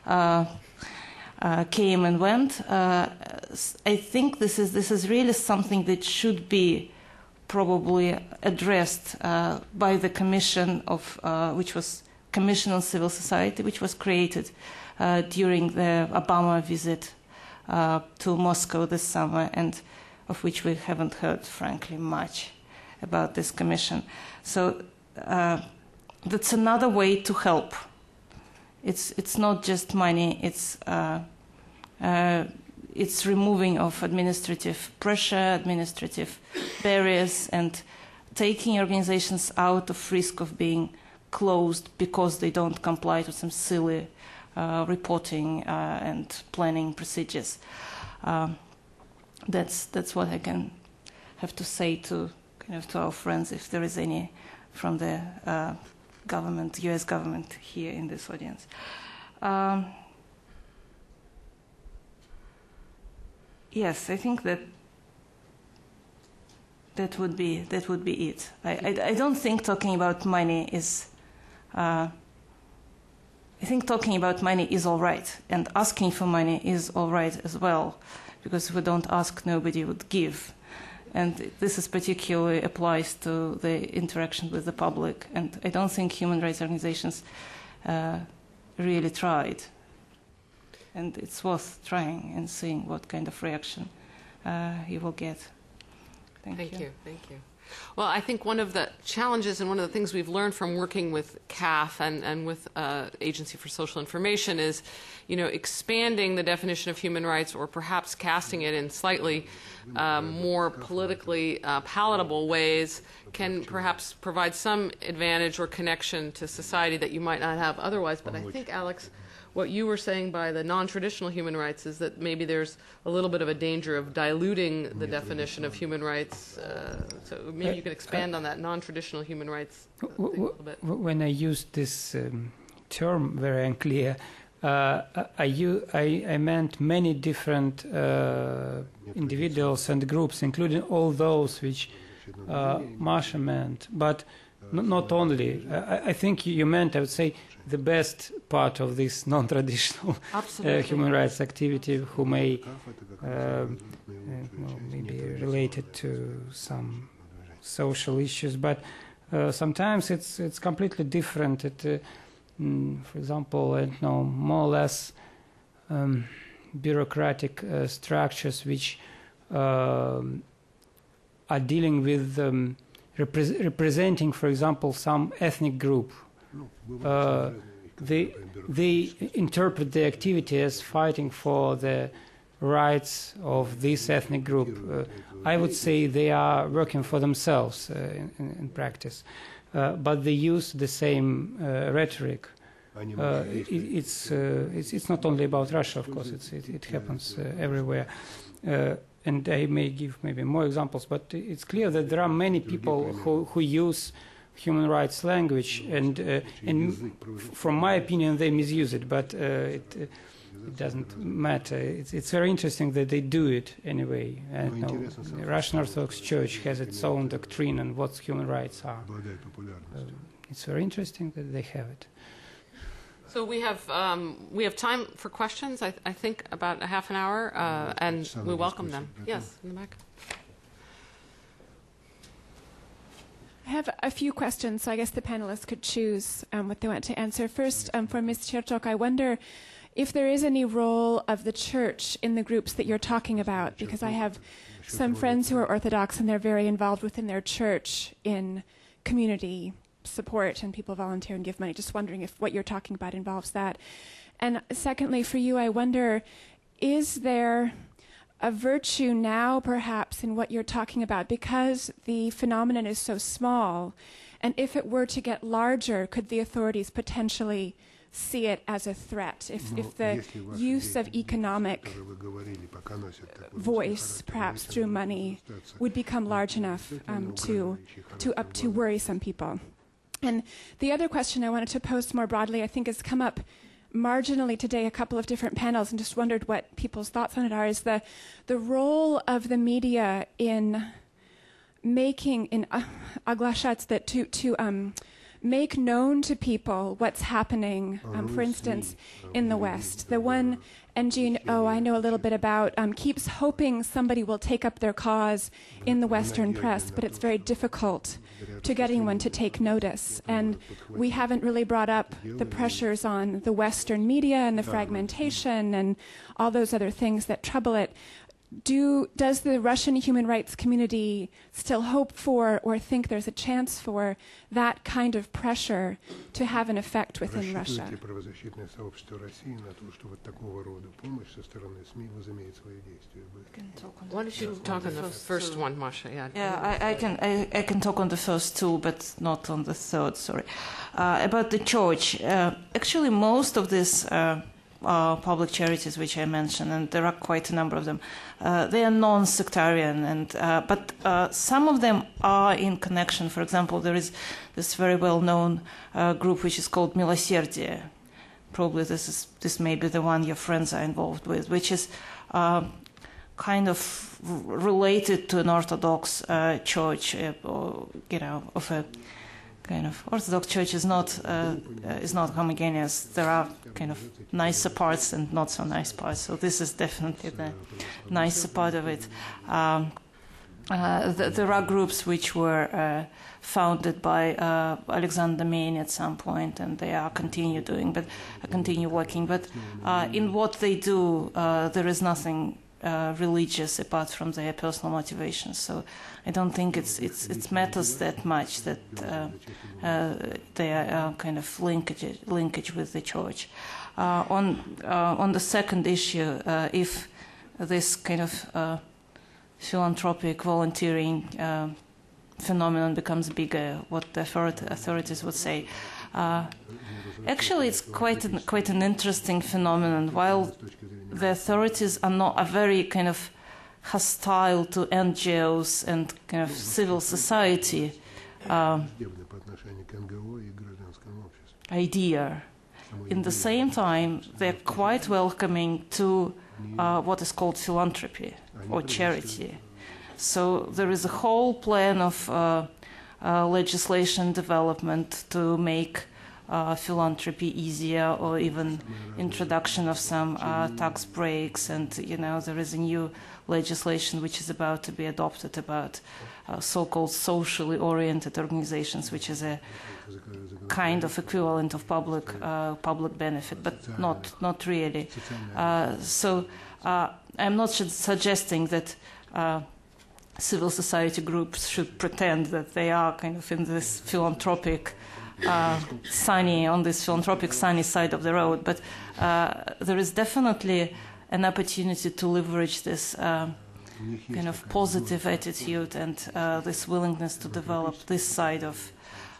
came and went. I think this is really something that should be probably addressed by the Commission which was Commission on Civil Society, which was created during the Obama visit to Moscow this summer, and of which we haven't heard, frankly, much about this commission. So that's another way to help. It's not just money. It's removing of administrative pressure, administrative barriers, and taking organizations out of risk of being closed because they don't comply to some silly reporting and planning procedures. That's what I can have to say to our friends, if there is any from the government, U.S. government here in this audience. Yes, I think that would be it. I don't think talking about money is. I think talking about money is all right, and asking for money is all right as well, because if we don't ask, nobody would give. And this is particularly applies to the interaction with the public. And I don't think human rights organizations really tried. And it's worth trying and seeing what kind of reaction you will get. Thank you. Thank you. Well, I think one of the challenges and one of the things we've learned from working with CAF and with Agency for Social Information is, expanding the definition of human rights, or perhaps casting it in slightly more politically palatable ways, can perhaps provide some advantage or connection to society that you might not have otherwise. But I think, Alex, what you were saying by the non-traditional human rights is that maybe there's a little bit of a danger of diluting the definition of human rights. So maybe you could expand on that non-traditional human rights thing a little bit. When I used this term very unclear, I meant many different individuals and groups, including all those which Masha meant, but not only. I think you meant, I would say, the best part of this non-traditional human rights activity, who may maybe related to some social issues, but sometimes it's completely different. For example, more or less bureaucratic structures which are dealing with representing, for example, some ethnic group. They interpret the activity as fighting for the rights of this ethnic group. I would say they are working for themselves in practice, but they use the same rhetoric. It's not only about Russia, of course. It happens everywhere. And I may give maybe more examples, but it's clear that there are many people who use human rights language, and from my opinion, they misuse it. But it doesn't matter. It's very interesting that they do it anyway. The Russian Orthodox Church has its own doctrine on what human rights are. It's very interesting that they have it. So we have time for questions. I think about a half an hour, and we welcome them. Yes, in the back. I have a few questions, so I guess the panelists could choose what they want to answer. First, for Ms. Chertok, I wonder if there is any role of the church in the groups that you're talking about, because I have some friends who are Orthodox and they're very involved within their church in community support, and people volunteer and give money. Just wondering if what you're talking about involves that. And secondly, for you, I wonder, is there a virtue now perhaps in what you're talking about, because the phenomenon is so small, and if it were to get larger, could the authorities potentially see it as a threat? If the use of economic voice, perhaps through money, would become large enough to worry some people. And the other question I wanted to pose more broadly, I think has come up marginally today, a couple of different panels, and just wondered what people's thoughts on it are, is the role of the media in making, in Aglashatz, that to make known to people what's happening, for instance, in the West. The one NGO I know a little bit about keeps hoping somebody will take up their cause in the Western press, but it's very difficult to get anyone to take notice. And we haven't really brought up the pressures on the Western media and the fragmentation and all those other things that trouble it. Does the Russian human rights community still hope for or think there's a chance for that kind of pressure to have an effect within Russia? Why don't you talk on the first one, Masha? Yeah, I can talk on the first two, but not on the third, sorry. About the church, actually most of this public charities which I mentioned, and there are quite a number of them, they are non-sectarian, and but some of them are in connection. For example, there is this very well-known group which is called Miloserdие. Probably this may be the one your friends are involved with, which is kind of related to an Orthodox church, or of a kind of Orthodox church is not homogeneous. There are kind of nicer parts and not so nice parts. So this is definitely the nicer part of it. There are groups which were founded by Alexander Demain at some point, and they are continue working. But in what they do, there is nothing religious apart from their personal motivations. So I don't think it matters that much that they are kind of linkage with the church. On the second issue, if this kind of philanthropic volunteering phenomenon becomes bigger, what the authorities would say. Actually, it's quite an interesting phenomenon. While the authorities are very kind of hostile to NGOs and kind of civil society idea, in the same time, they're quite welcoming to what is called philanthropy or charity. So there is a whole plan of legislation development to make philanthropy easier, or even introduction of some tax breaks. And there is a new legislation which is about to be adopted about so-called socially oriented organizations, which is a kind of equivalent of public benefit, but not really. So I'm not suggesting that civil society groups should pretend that they are kind of in this philanthropic sunny side of the road, but there is definitely an opportunity to leverage this kind of positive attitude and this willingness to develop this side of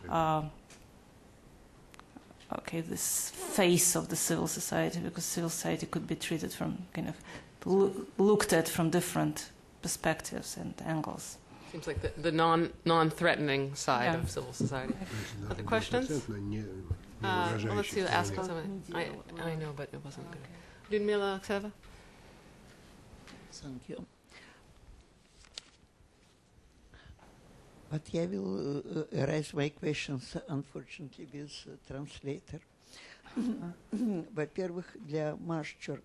this face of the civil society, because civil society could be treated from kind of looked at from different perspectives and angles. Seems like the non-threatening side of civil society. Other questions? Let's see. Ask someone. I know, but it wasn't good. Lyudmila Alexeva. Thank you. But I will raise my questions, unfortunately, with translator. Во-первых, для Маши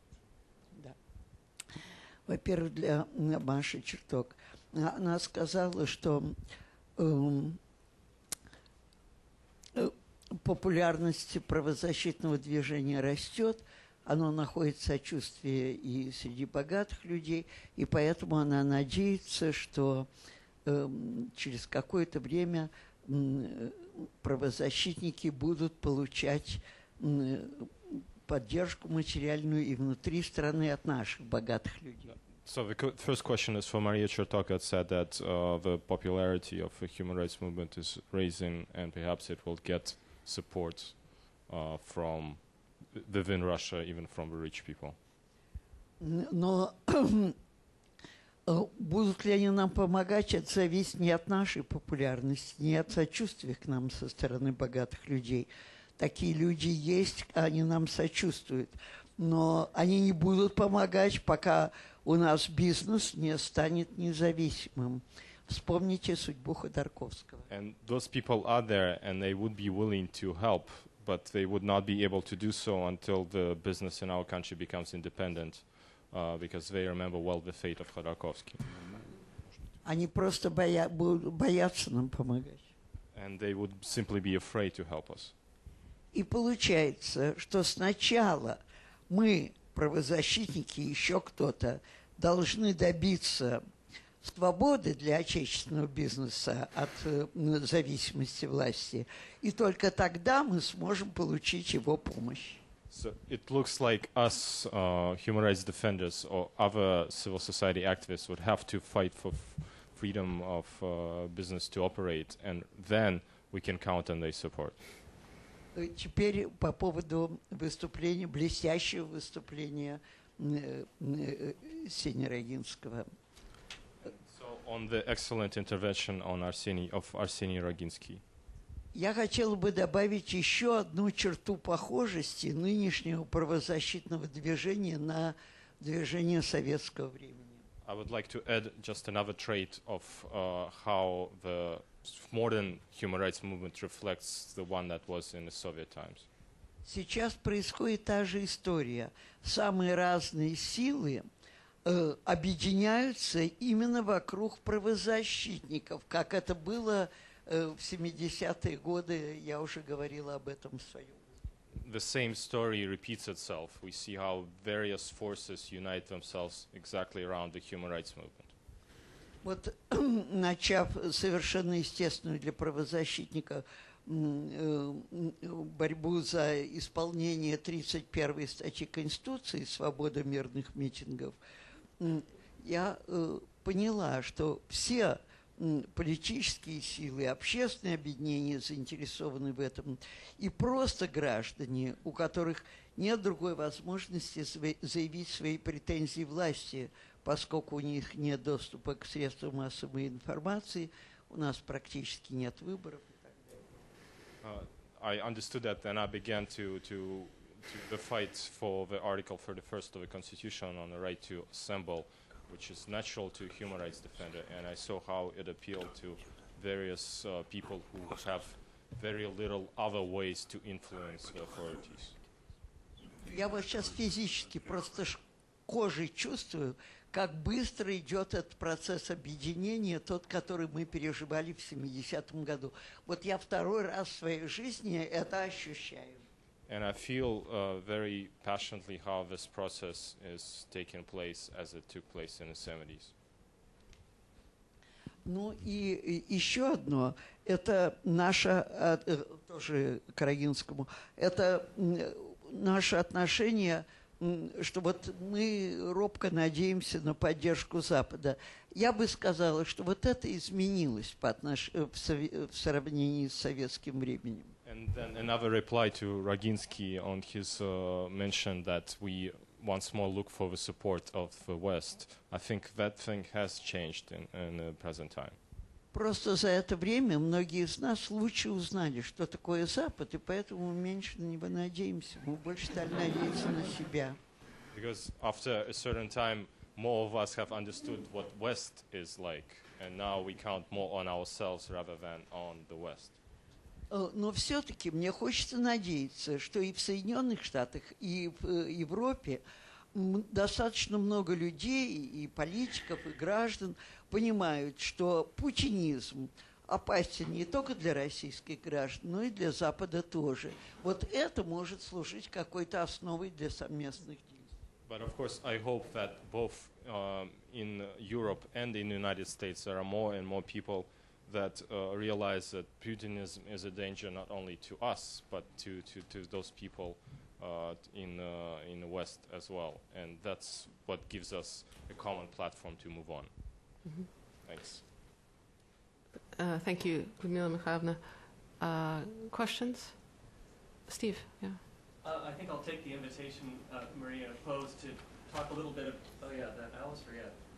Черток. Она сказала, что популярность правозащитного движения растет, оно находит сочувствие и среди богатых людей, и поэтому она надеется, что через какое-то время правозащитники будут получать поддержку материальную и внутри страны от наших богатых людей. So the first question is for Maria Chertok, that said that the popularity of the human rights movement is rising, and perhaps it will get support from within Russia, even from the rich people. Но будут ли они нам помогать, это зависит не от нашей популярности, не от сочувствия к нам со стороны богатых людей. Такие люди есть, они нам сочувствуют. Но они не будут помогать, пока у нас бизнес не станет независимым. Вспомните судьбу Ходорковского. And those people are there, and they would be willing to help, but they would not be able to do so until the business in our country becomes independent, because they remember well the fate of Khodorkovsky. Они просто будут бояться нам помогать. And they would simply be afraid to help us. И получается, что сначала мы, правозащитники, еще кто-то, должны добиться свободы для отечественного бизнеса от зависимости власти, и только тогда мы сможем получить его помощь. So it looks like us, human rights defenders or other civil society activists, would have to fight for freedom of business to operate, and then we can count on their support. Теперь по поводу выступления, блестящего выступления Синерагинского. So on the excellent intervention on Arseniy Raginsky. Я хотела бы добавить еще одну черту похожести нынешнего правозащитного движения на движение советского времени. I would like to add just another trait of how the modern human rights movement reflects the one that was in the Soviet times. Сейчас происходит та же история. Самые разные силы объединяются именно вокруг правозащитников, как это было в 70-е годы. Я уже говорила об этом в своем. the same story repeats itself. We see how various forces unite themselves exactly around the human rights movement. Вот, начав совершенно естественную для правозащитника борьбу за исполнение 31-й статьи Конституции «Свобода мирных митингов», я поняла, что все политические силы, общественные объединения заинтересованы в этом, и просто граждане, у которых нет другой возможности заявить свои претензии власти, поскольку у них нет доступа к средствам массовой информации, у нас практически нет выборов. I understood that, and I began to the fight for the Article 31st of the Constitution on the right to assemble, which is natural to a human rights defender, and I saw how it appealed to various people who have very little other ways to influence the authorities. Я вот сейчас физически просто кожей чувствую, как быстро идет этот процесс объединения, тот, который мы переживали в 70-м году. Вот я второй раз в своей жизни это ощущаю. And I feel very passionately how this process is taking place as it took place in the 70s. Ну и еще одно, это наше, тоже Карагинскому, это наше отношение, что вот мы робко надеемся на поддержку Запада. Я бы сказала, что вот это изменилось в сравнении с советским временем. And then another reply to Raginsky on his mention that we once more look for the support of the West. I think that thing has changed in the present time. Просто за это время многие из нас лучше узнали, что такое Запад, и поэтому мы меньше на него надеемся. Мы больше стали надеяться на себя. Because after a certain time, more of us have understood what West is like, and now we count more on ourselves rather than on the West. Но все-таки мне хочется надеяться, что и в Соединенных Штатах, и в Европе достаточно много людей, и политиков, и граждан понимают, что путинизм опасен не только для российских граждан, но и для Запада тоже. Вот это может служить какой-то основой для совместных действий. But of course, I hope that both in Europe and in the United States there are more and more people that realize that Putinism is a danger not only to us, but to those people in the West as well. And that's what gives us a common platform to move on. Mm-hmm. Thanks. Thank you, Lyudmila Mikhailovna. Questions? Steve, yeah. I think I'll take the invitation Maria posed to talk a little bit of, that Alistair,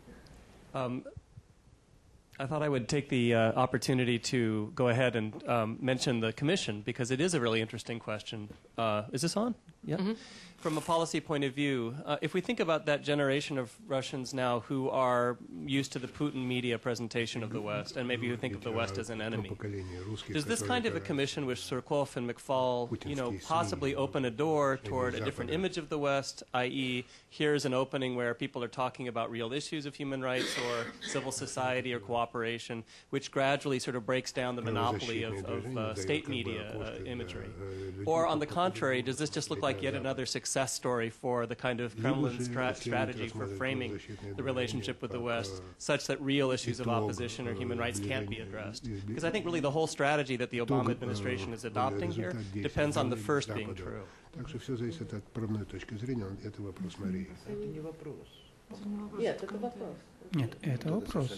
I thought I would take the opportunity to go ahead and mention the Commission, because it is a really interesting question. Is this on? Yeah. Mm-hmm. From a policy point of view, if we think about that generation of Russians now who are used to the Putin media presentation of the West, and maybe who think of the West as an enemy, does this kind of a commission with Surkov and McFaul, possibly open a door toward a different image of the West, i.e., here's an opening where people are talking about real issues of human rights or civil society or cooperation, which gradually sort of breaks down the monopoly of state media imagery? Or on the contrary, does this just look like yet another success story for the kind of Kremlin strategy for framing the relationship with the West, such that real issues of opposition or human rights can't be addressed? Because I think really the whole strategy that the Obama administration is adopting here depends on the first being true. Так что все зависит от правовой точки зрения. Это вопрос Марии. Это не вопрос. Нет, это вопрос. Нет, это вопрос.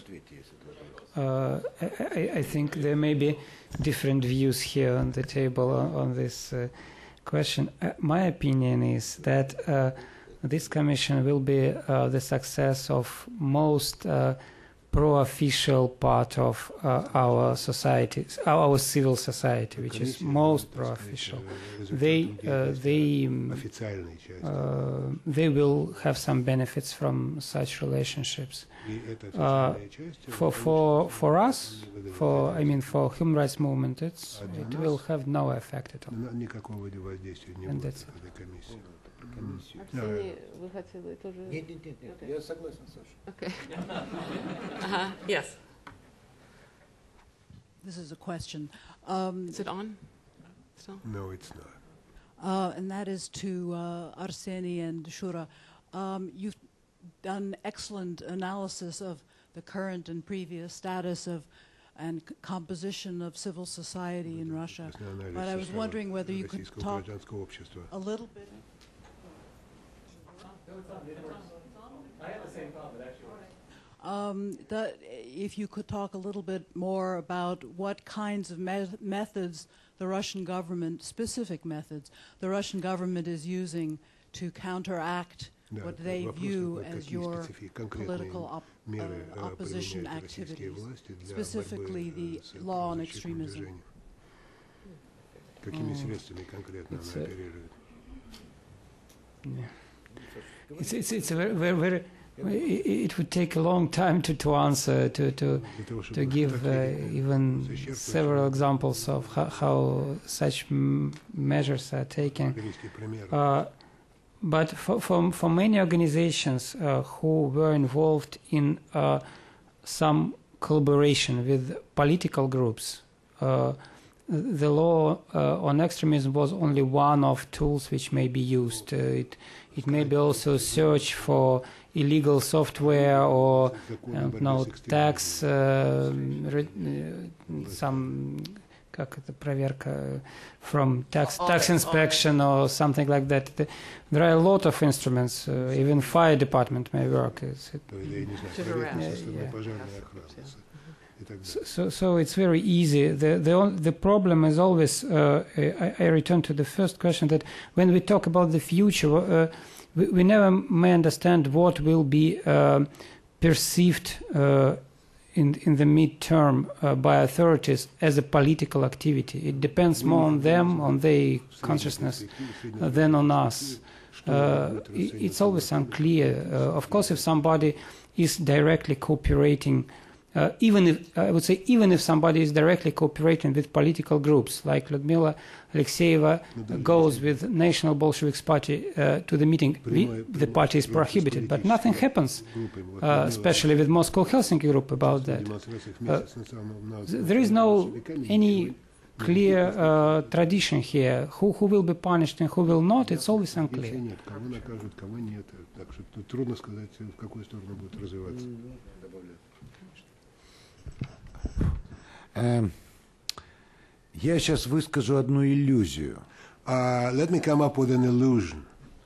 I think there may be different views here on the table on this question. My opinion is that this commission will be the success of most pro-official part of our society, our civil society, which is most pro-official. They will have some benefits from such relationships. For us, for human rights movement, it will have no effect at all. And that's it. Вы хотели тоже... Нет, я согласен, Саша. Okay. Yes. This is a question. Is it on? Still? No, it's not. and that is to Arseny and Shura. You've done excellent analysis of the current and previous status of and composition of civil society in Russia. But I was wondering whether you could talk a little bit. I had the same comment, actually. If you could talk a little bit more about what kinds of methods the Russian government, specific methods, the Russian government is using to counteract what they view as your political opposition activities, specifically the law on extremism. It's a very it would take a long time to answer, to give even several examples of how such measures are taken. But for many organizations who were involved in some collaboration with political groups, the law on extremism was only one of tools which may be used. It may be also search for illegal software or tax, some проверка from tax inspection or something like that. There are a lot of instruments. Even fire department may work. So it's very easy. The problem is always, I return to the first question, that when we talk about the future, we never may understand what will be perceived in the midterm by authorities as a political activity. It depends more on them, on their consciousness, than on us. It's always unclear. Of course, if somebody is directly cooperating, even if somebody is directly cooperating with political groups, like Lyudmila Alexeyeva goes with National Bolshevik Party to the meeting, the party is prohibited, but nothing happens, especially with Moscow-Helsinki group about that. There is no any clear tradition here. Who will be punished and who will not, it's always unclear. Я сейчас выскажу одну иллюзию. Let me come up with an illusion.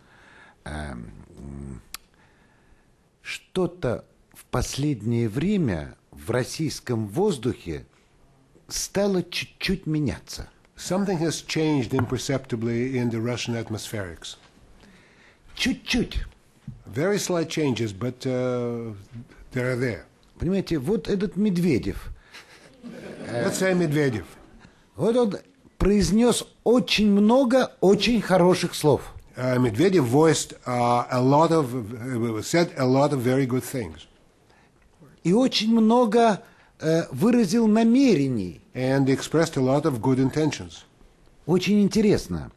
Что-то в последнее время в российском воздухе стало чуть-чуть меняться. Something has changed imperceptibly in the Russian atmospherics. Чуть-чуть. Very slight changes, but they are there. Понимаете, вот этот Медведев. Let's say Medvedev. Вот он произнес очень много очень хороших слов. Medvedev said a lot of very good things. И очень много выразил намерений. And expressed a lot of good intentions. Очень интересно.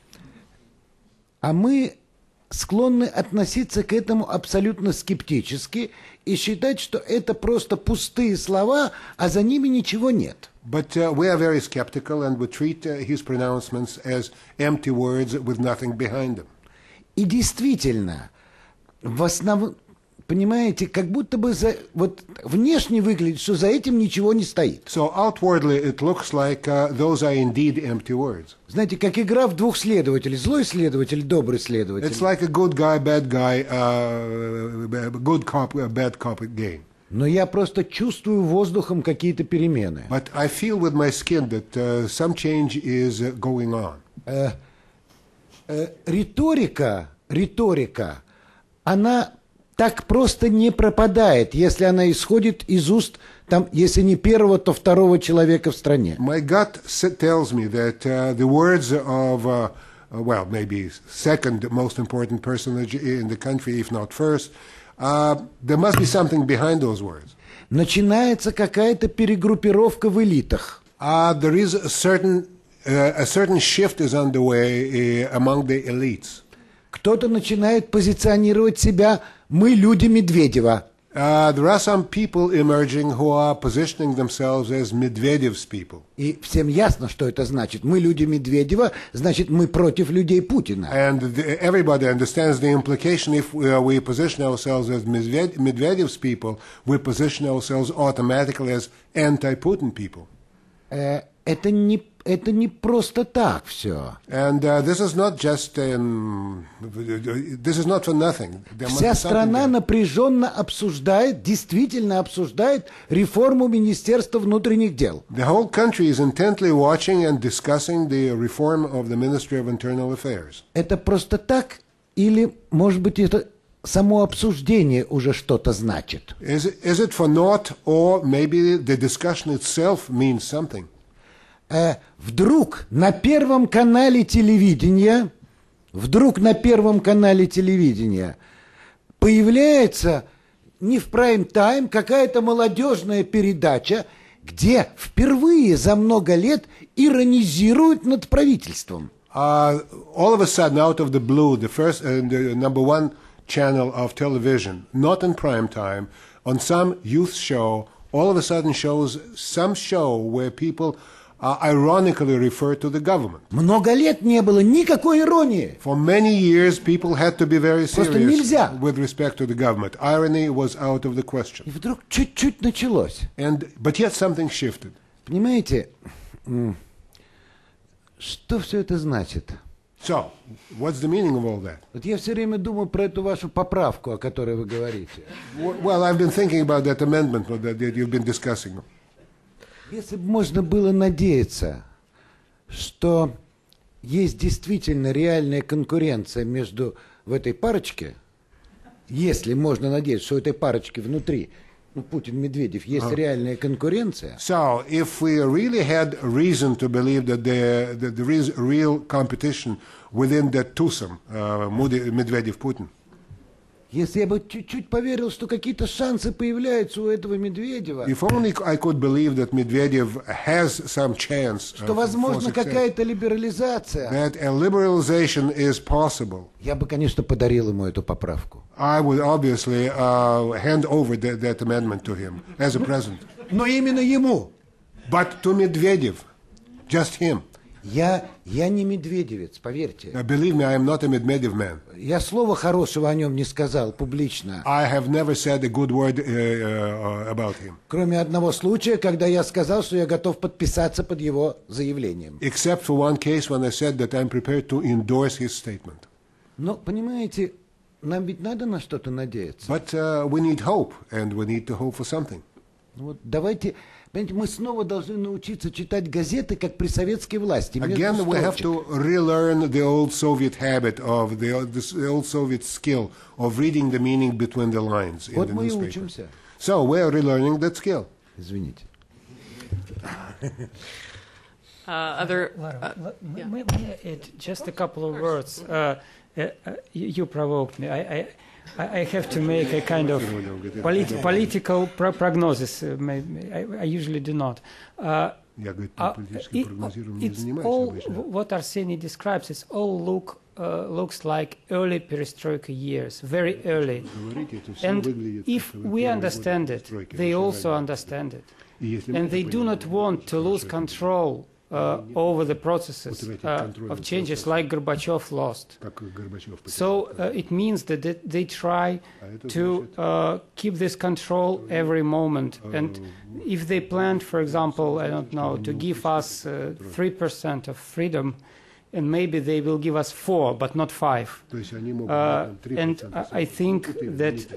А мы склонны относиться к этому абсолютно скептически и считать, что это просто пустые слова, а за ними ничего нет. But we are very skeptical and we treat his pronouncements as empty words with nothing behind them. И действительно, в основном, понимаете, как будто бы вот внешне выглядит, что за этим ничего не стоит. So outwardly it looks like those are indeed empty words. Знаете, как игра в двух следователей, злой следователь, добрый следователь. It's like a good guy, bad guy, good cop, bad cop game. Но я просто чувствую воздухом какие-то перемены. But I feel with my skin that some change is going on. Риторика, она так просто не пропадает, если она исходит из уст, там, если не первого, то второго человека в стране. My gut tells me that the words of, well, maybe second most important personage in the country, if not first, there must be something behind those words. Начинается какая-то перегруппировка в элитах. There is a certain shift is underway among the elites. Кто-то начинает позиционировать себя «мы люди Медведева». There are some people emerging who are positioning themselves as Medvedev's people. И всем ясно, что это значит. Мы люди Медведева, значит, мы против людей Путина. And everybody understands the implication. If we position ourselves as Medvedev's people, we position ourselves automatically as anti-Putin people. Это не просто так все. And this is not just this is not for nothing. Вся страна напряженно обсуждает, действительно обсуждает реформу Министерства внутренних дел. The whole country is intently watching and discussing the reform of the Ministry of Internal Affairs. Это просто так, или, может быть, это само обсуждение уже что-то значит? Is it for naught, or maybe the discussion itself means something? Вдруг на Первом канале телевидения появляется не в прайм-тайм какая-то молодежная передача, где впервые за много лет иронизируют над правительством. All of a sudden, out of the blue, the first, the number one channel of television, not in prime time, on some youth show, all of a sudden shows some show where people ironically refer to the government. Много лет не было никакой иронии. For many years, people had to be very serious with respect to the government. Irony was out of the question. И вдруг чуть-чуть началось. But yet something shifted. Понимаете, что все это значит? So, what's the meaning of all that? Вот я все время думаю про эту вашу поправку, о которой вы говорите. Well, I've been thinking about that amendment that you've been discussing. Если бы можно было надеяться, что есть действительно реальная конкуренция между в этой парочке, если можно надеяться, что в этой парочке внутри, Путин, Медведев, есть реальная конкуренция. So, if we really had reason to believe that there is real competition within that twosome, Medvedev, Putin. Если я бы чуть-чуть поверил, что какие-то шансы появляются у этого Медведева, If only I could believe that Medvedev has some chance, что возможно какая-то либерализация, that a liberalization is possible, я бы, конечно, подарил ему эту поправку. I would obviously hand over that amendment to him as a present. Но именно ему. But to Medvedev, just him. Я не медведевец, поверьте. Believe me, I am not a Medvedev man. Я слова хорошего о нем не сказал публично. I have never said a good word about him. Кроме одного случая, когда я сказал, что я готов подписаться под его заявлением. Except for one case when I said that I'm prepared to endorse his statement. Но, понимаете, нам ведь надо на что-то надеяться. But we need hope, and we need to hope for something. Вот давайте... Понимаете, мы снова должны научиться читать газеты, как при советской власти. Again, we have to relearn the old Soviet habit of the old Soviet skill of reading the meaning between the lines in вот the мы и newspaper. учимся. So we are relearning that skill. Извините. Just a couple of words. You provoked me. I have to make a kind of political prognosis. I usually do not. It's all what Arseny describes. It's all looks like early perestroika years, very early. And if we understand it, they also understand it, and they do not want to lose control over the processes of changes like Gorbachev lost. So it means that they try to keep this control every moment. And if they planned, for example, I don't know, to give us 3% of freedom, and maybe they will give us 4, but not 5. And I think that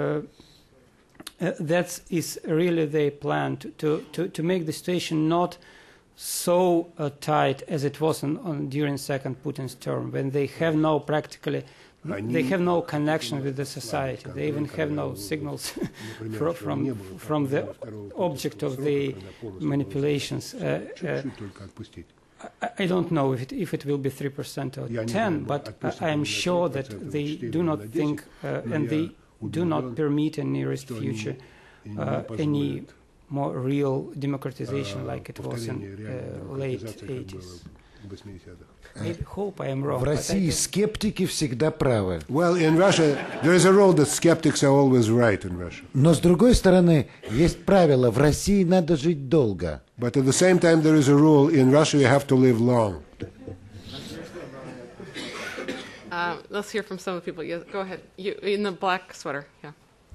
that is really their plan, to make the situation not so tight as it was during second Putin's term, when they have no they have no connection with the society. They even have no signals from the object of the manipulations. I don't know if it will be 3% or 10%, but I am sure that they do not think and they do not permit in nearest future any more real democratization like it was in late 80s. I hope I am wrong. В России скептики всегда правы. Well, in Russia, there is a rule that skeptics are always right in Russia. Но с другой стороны, есть правило, в России надо жить долго. But at the same time, there is a rule in Russia you have to live long. Let's hear from some of the people. Yes, go ahead. You in the black sweater. Yeah.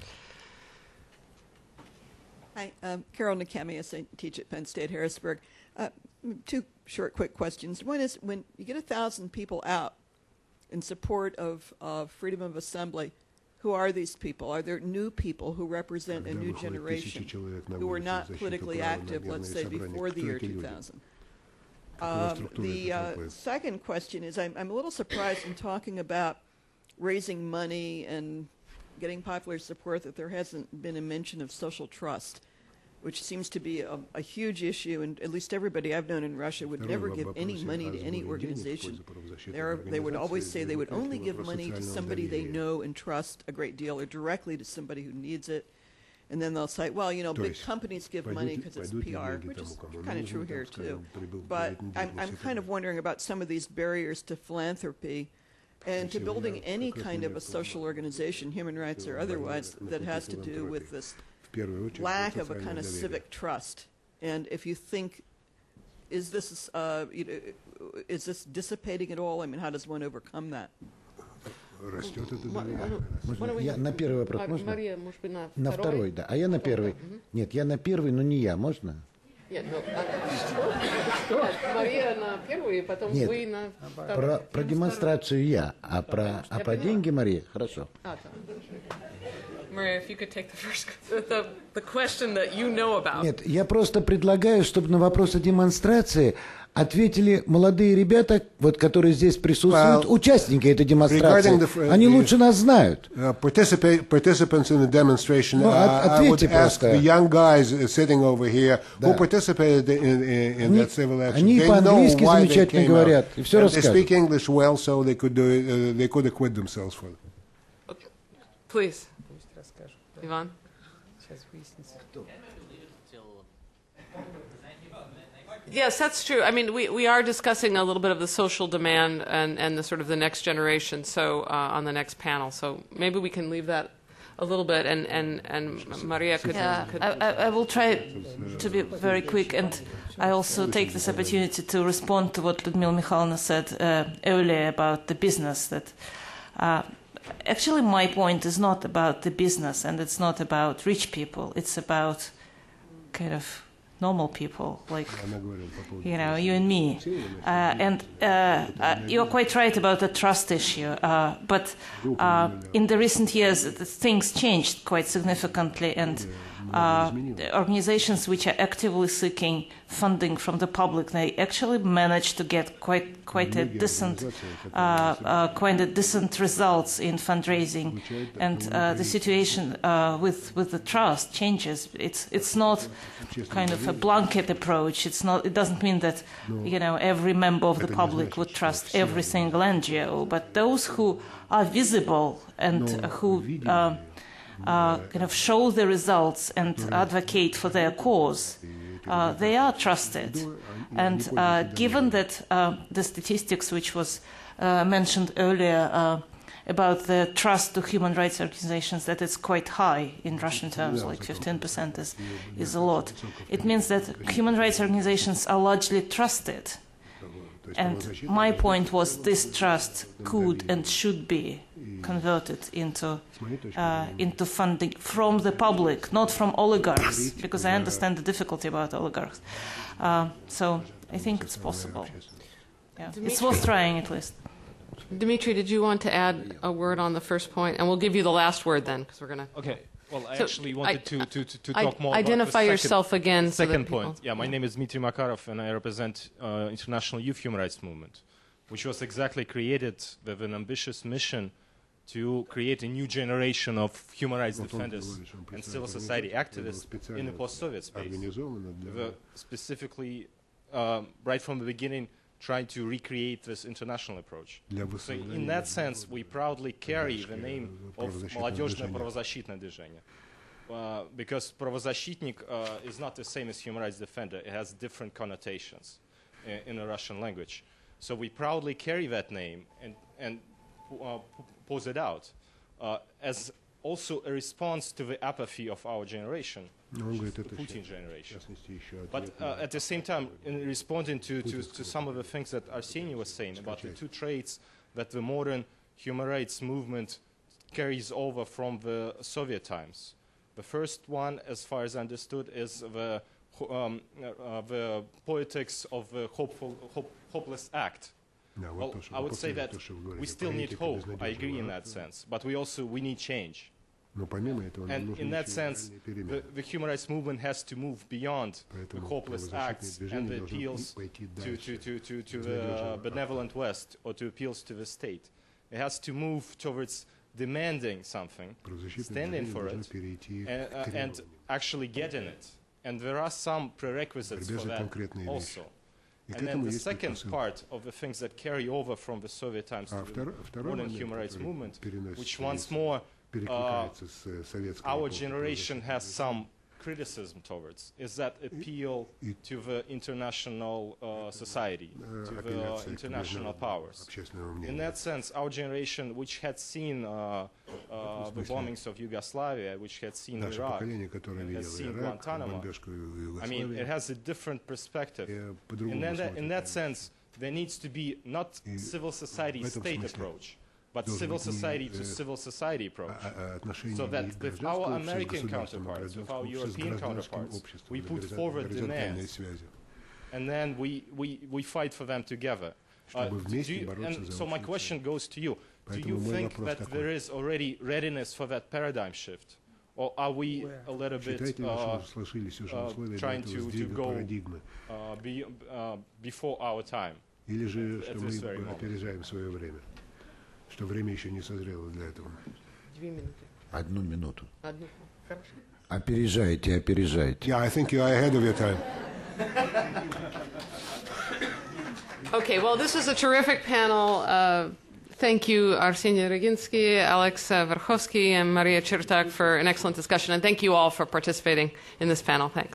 Hi, Carol Nakamias. I teach at Penn State Harrisburg. Two short, quick questions. One is, when you get 1,000 people out in support of freedom of assembly, who are these people? Are there new people who represent a new generation who were not politically active, let's say, before the year 2000? The second question is, I'm a little surprised in talking about raising money and getting popular support that there hasn't been a mention of social trust, which seems to be a huge issue, and at least everybody I've known in Russia would never give any money to any organization. They would always say they would only give money to somebody they know and trust a great deal, or directly to somebody who needs it. And then they'll say, well, you know, big companies give money because it's PR, which is kind of true here too. But I'm kind of wondering about some of these barriers to philanthropy and to building any kind of a social organization, human rights or otherwise, that has to do with this lack of a kind of civic trust. And if you think, is this dissipating at all? I mean, how does one overcome that? Я на первый вопрос можно? На второй, да. А я на первый. Нет, я на первый, но не я. Можно? Нет, Мария на первую, и потом вы на вторую. Про демонстрацию я, а про деньги Мария. Хорошо. Maria, if you could take the first, the question that you know about. Нет, я просто предлагаю, чтобы на вопрос о демонстрации ответили молодые ребята, вот, которые здесь присутствуют, участники этой демонстрации. Они лучше нас знают. Participants in the demonstration, I would ask the young guys sitting over here who participated in that civil action. Они по-английски замечательно говорят, и все рассказывают. They speak English well, so they could acquit themselves for it. Okay. Please. Ivan? Yes, that's true. I mean, we are discussing a little bit of the social demand and the sort of the next generation, so on the next panel. So maybe we can leave that a little bit, and Maria could... I will try to be very quick, and I also take this opportunity to respond to what Lyudmila Mikhailova said earlier about the business. That actually my point is not about the business, and it's not about rich people. It's about kind of normal people, like, you know, you and me. And you're quite right about the trust issue, but in the recent years, things changed quite significantly, and organizations which are actively seeking funding from the public, they actually managed to get quite a decent results in fundraising, and the situation with the trust changes. It's not kind of a blanket approach. It doesn't mean that, you know, every member of the public would trust every single NGO, but those who are visible and who kind of show the results and advocate for their cause, they are trusted. And given that the statistics which was mentioned earlier about the trust to human rights organizations, that it's quite high in Russian terms, like 15% is a lot, it means that human rights organizations are largely trusted. And my point was this trust could and should be converted into funding from the public, not from oligarchs, because I understand the difficulty about oligarchs. So I think it's possible. Yeah. It's worth trying, at least. Dmitry, did you want to add a word on the first point? And we'll give you the last word then, because we're going to... Okay. Well, I actually wanted to talk more identify about yourself again. Second point. Yeah, my name is Dmitry Makarov, and I represent International Youth Human Rights Movement, which was exactly created with an ambitious mission to create a new generation of human rights defenders and civil society activists in the post-Soviet space. We were specifically, right from the beginning, trying to recreate this international approach. So in that sense, we proudly carry the name of Молодежное правозащитное движение. Because правозащитник is not the same as human rights defender. It has different connotations in the Russian language. So we proudly carry that name and pose it out as also a response to the apathy of our generation, the Putin generation. But at the same time, in responding to some of the things that Arseniy was saying about the two traits that the modern human rights movement carries over from the Soviet times. The first one, as far as I understood, is the politics of the hopeless act. Well, I would say that we still need hope. I agree in that sense, but we need change. And in that sense, the human rights movement has to move beyond the hopeless acts and the appeals to the benevolent West or to appeals to the state. It has to move towards demanding something, standing for it, and actually getting it. And there are some prerequisites for that also. And then the second part of the things that carry over from the Soviet times to the modern human rights movement, which once more our generation has some criticism towards, is that appeal to the international society, to the international powers. In that sense, our generation, which had seen the bombings of Yugoslavia, which had seen Iraq, and has seen Guantanamo, I mean, it has a different perspective. In that sense, there needs to be not civil society-state approach, but civil society to civil society approach. So that with our American counterparts, with our European counterparts, we put forward demands, and then we fight for them together. And so my question goes to you. Do you think that there is already readiness for that paradigm shift? Or are we a little bit trying to go before our time at this very moment? Что время еще не созрело для этого. 2 минуты. 1 минуту. Одну. Хорошо. Опережайте. Yeah, I think you are ahead of your time. Okay, well, this is a terrific panel. Thank you, Arseniy Ryginsky, Alex Verkhovsky, and Maria Chertok for an excellent discussion. And thank you all for participating in this panel. Thanks.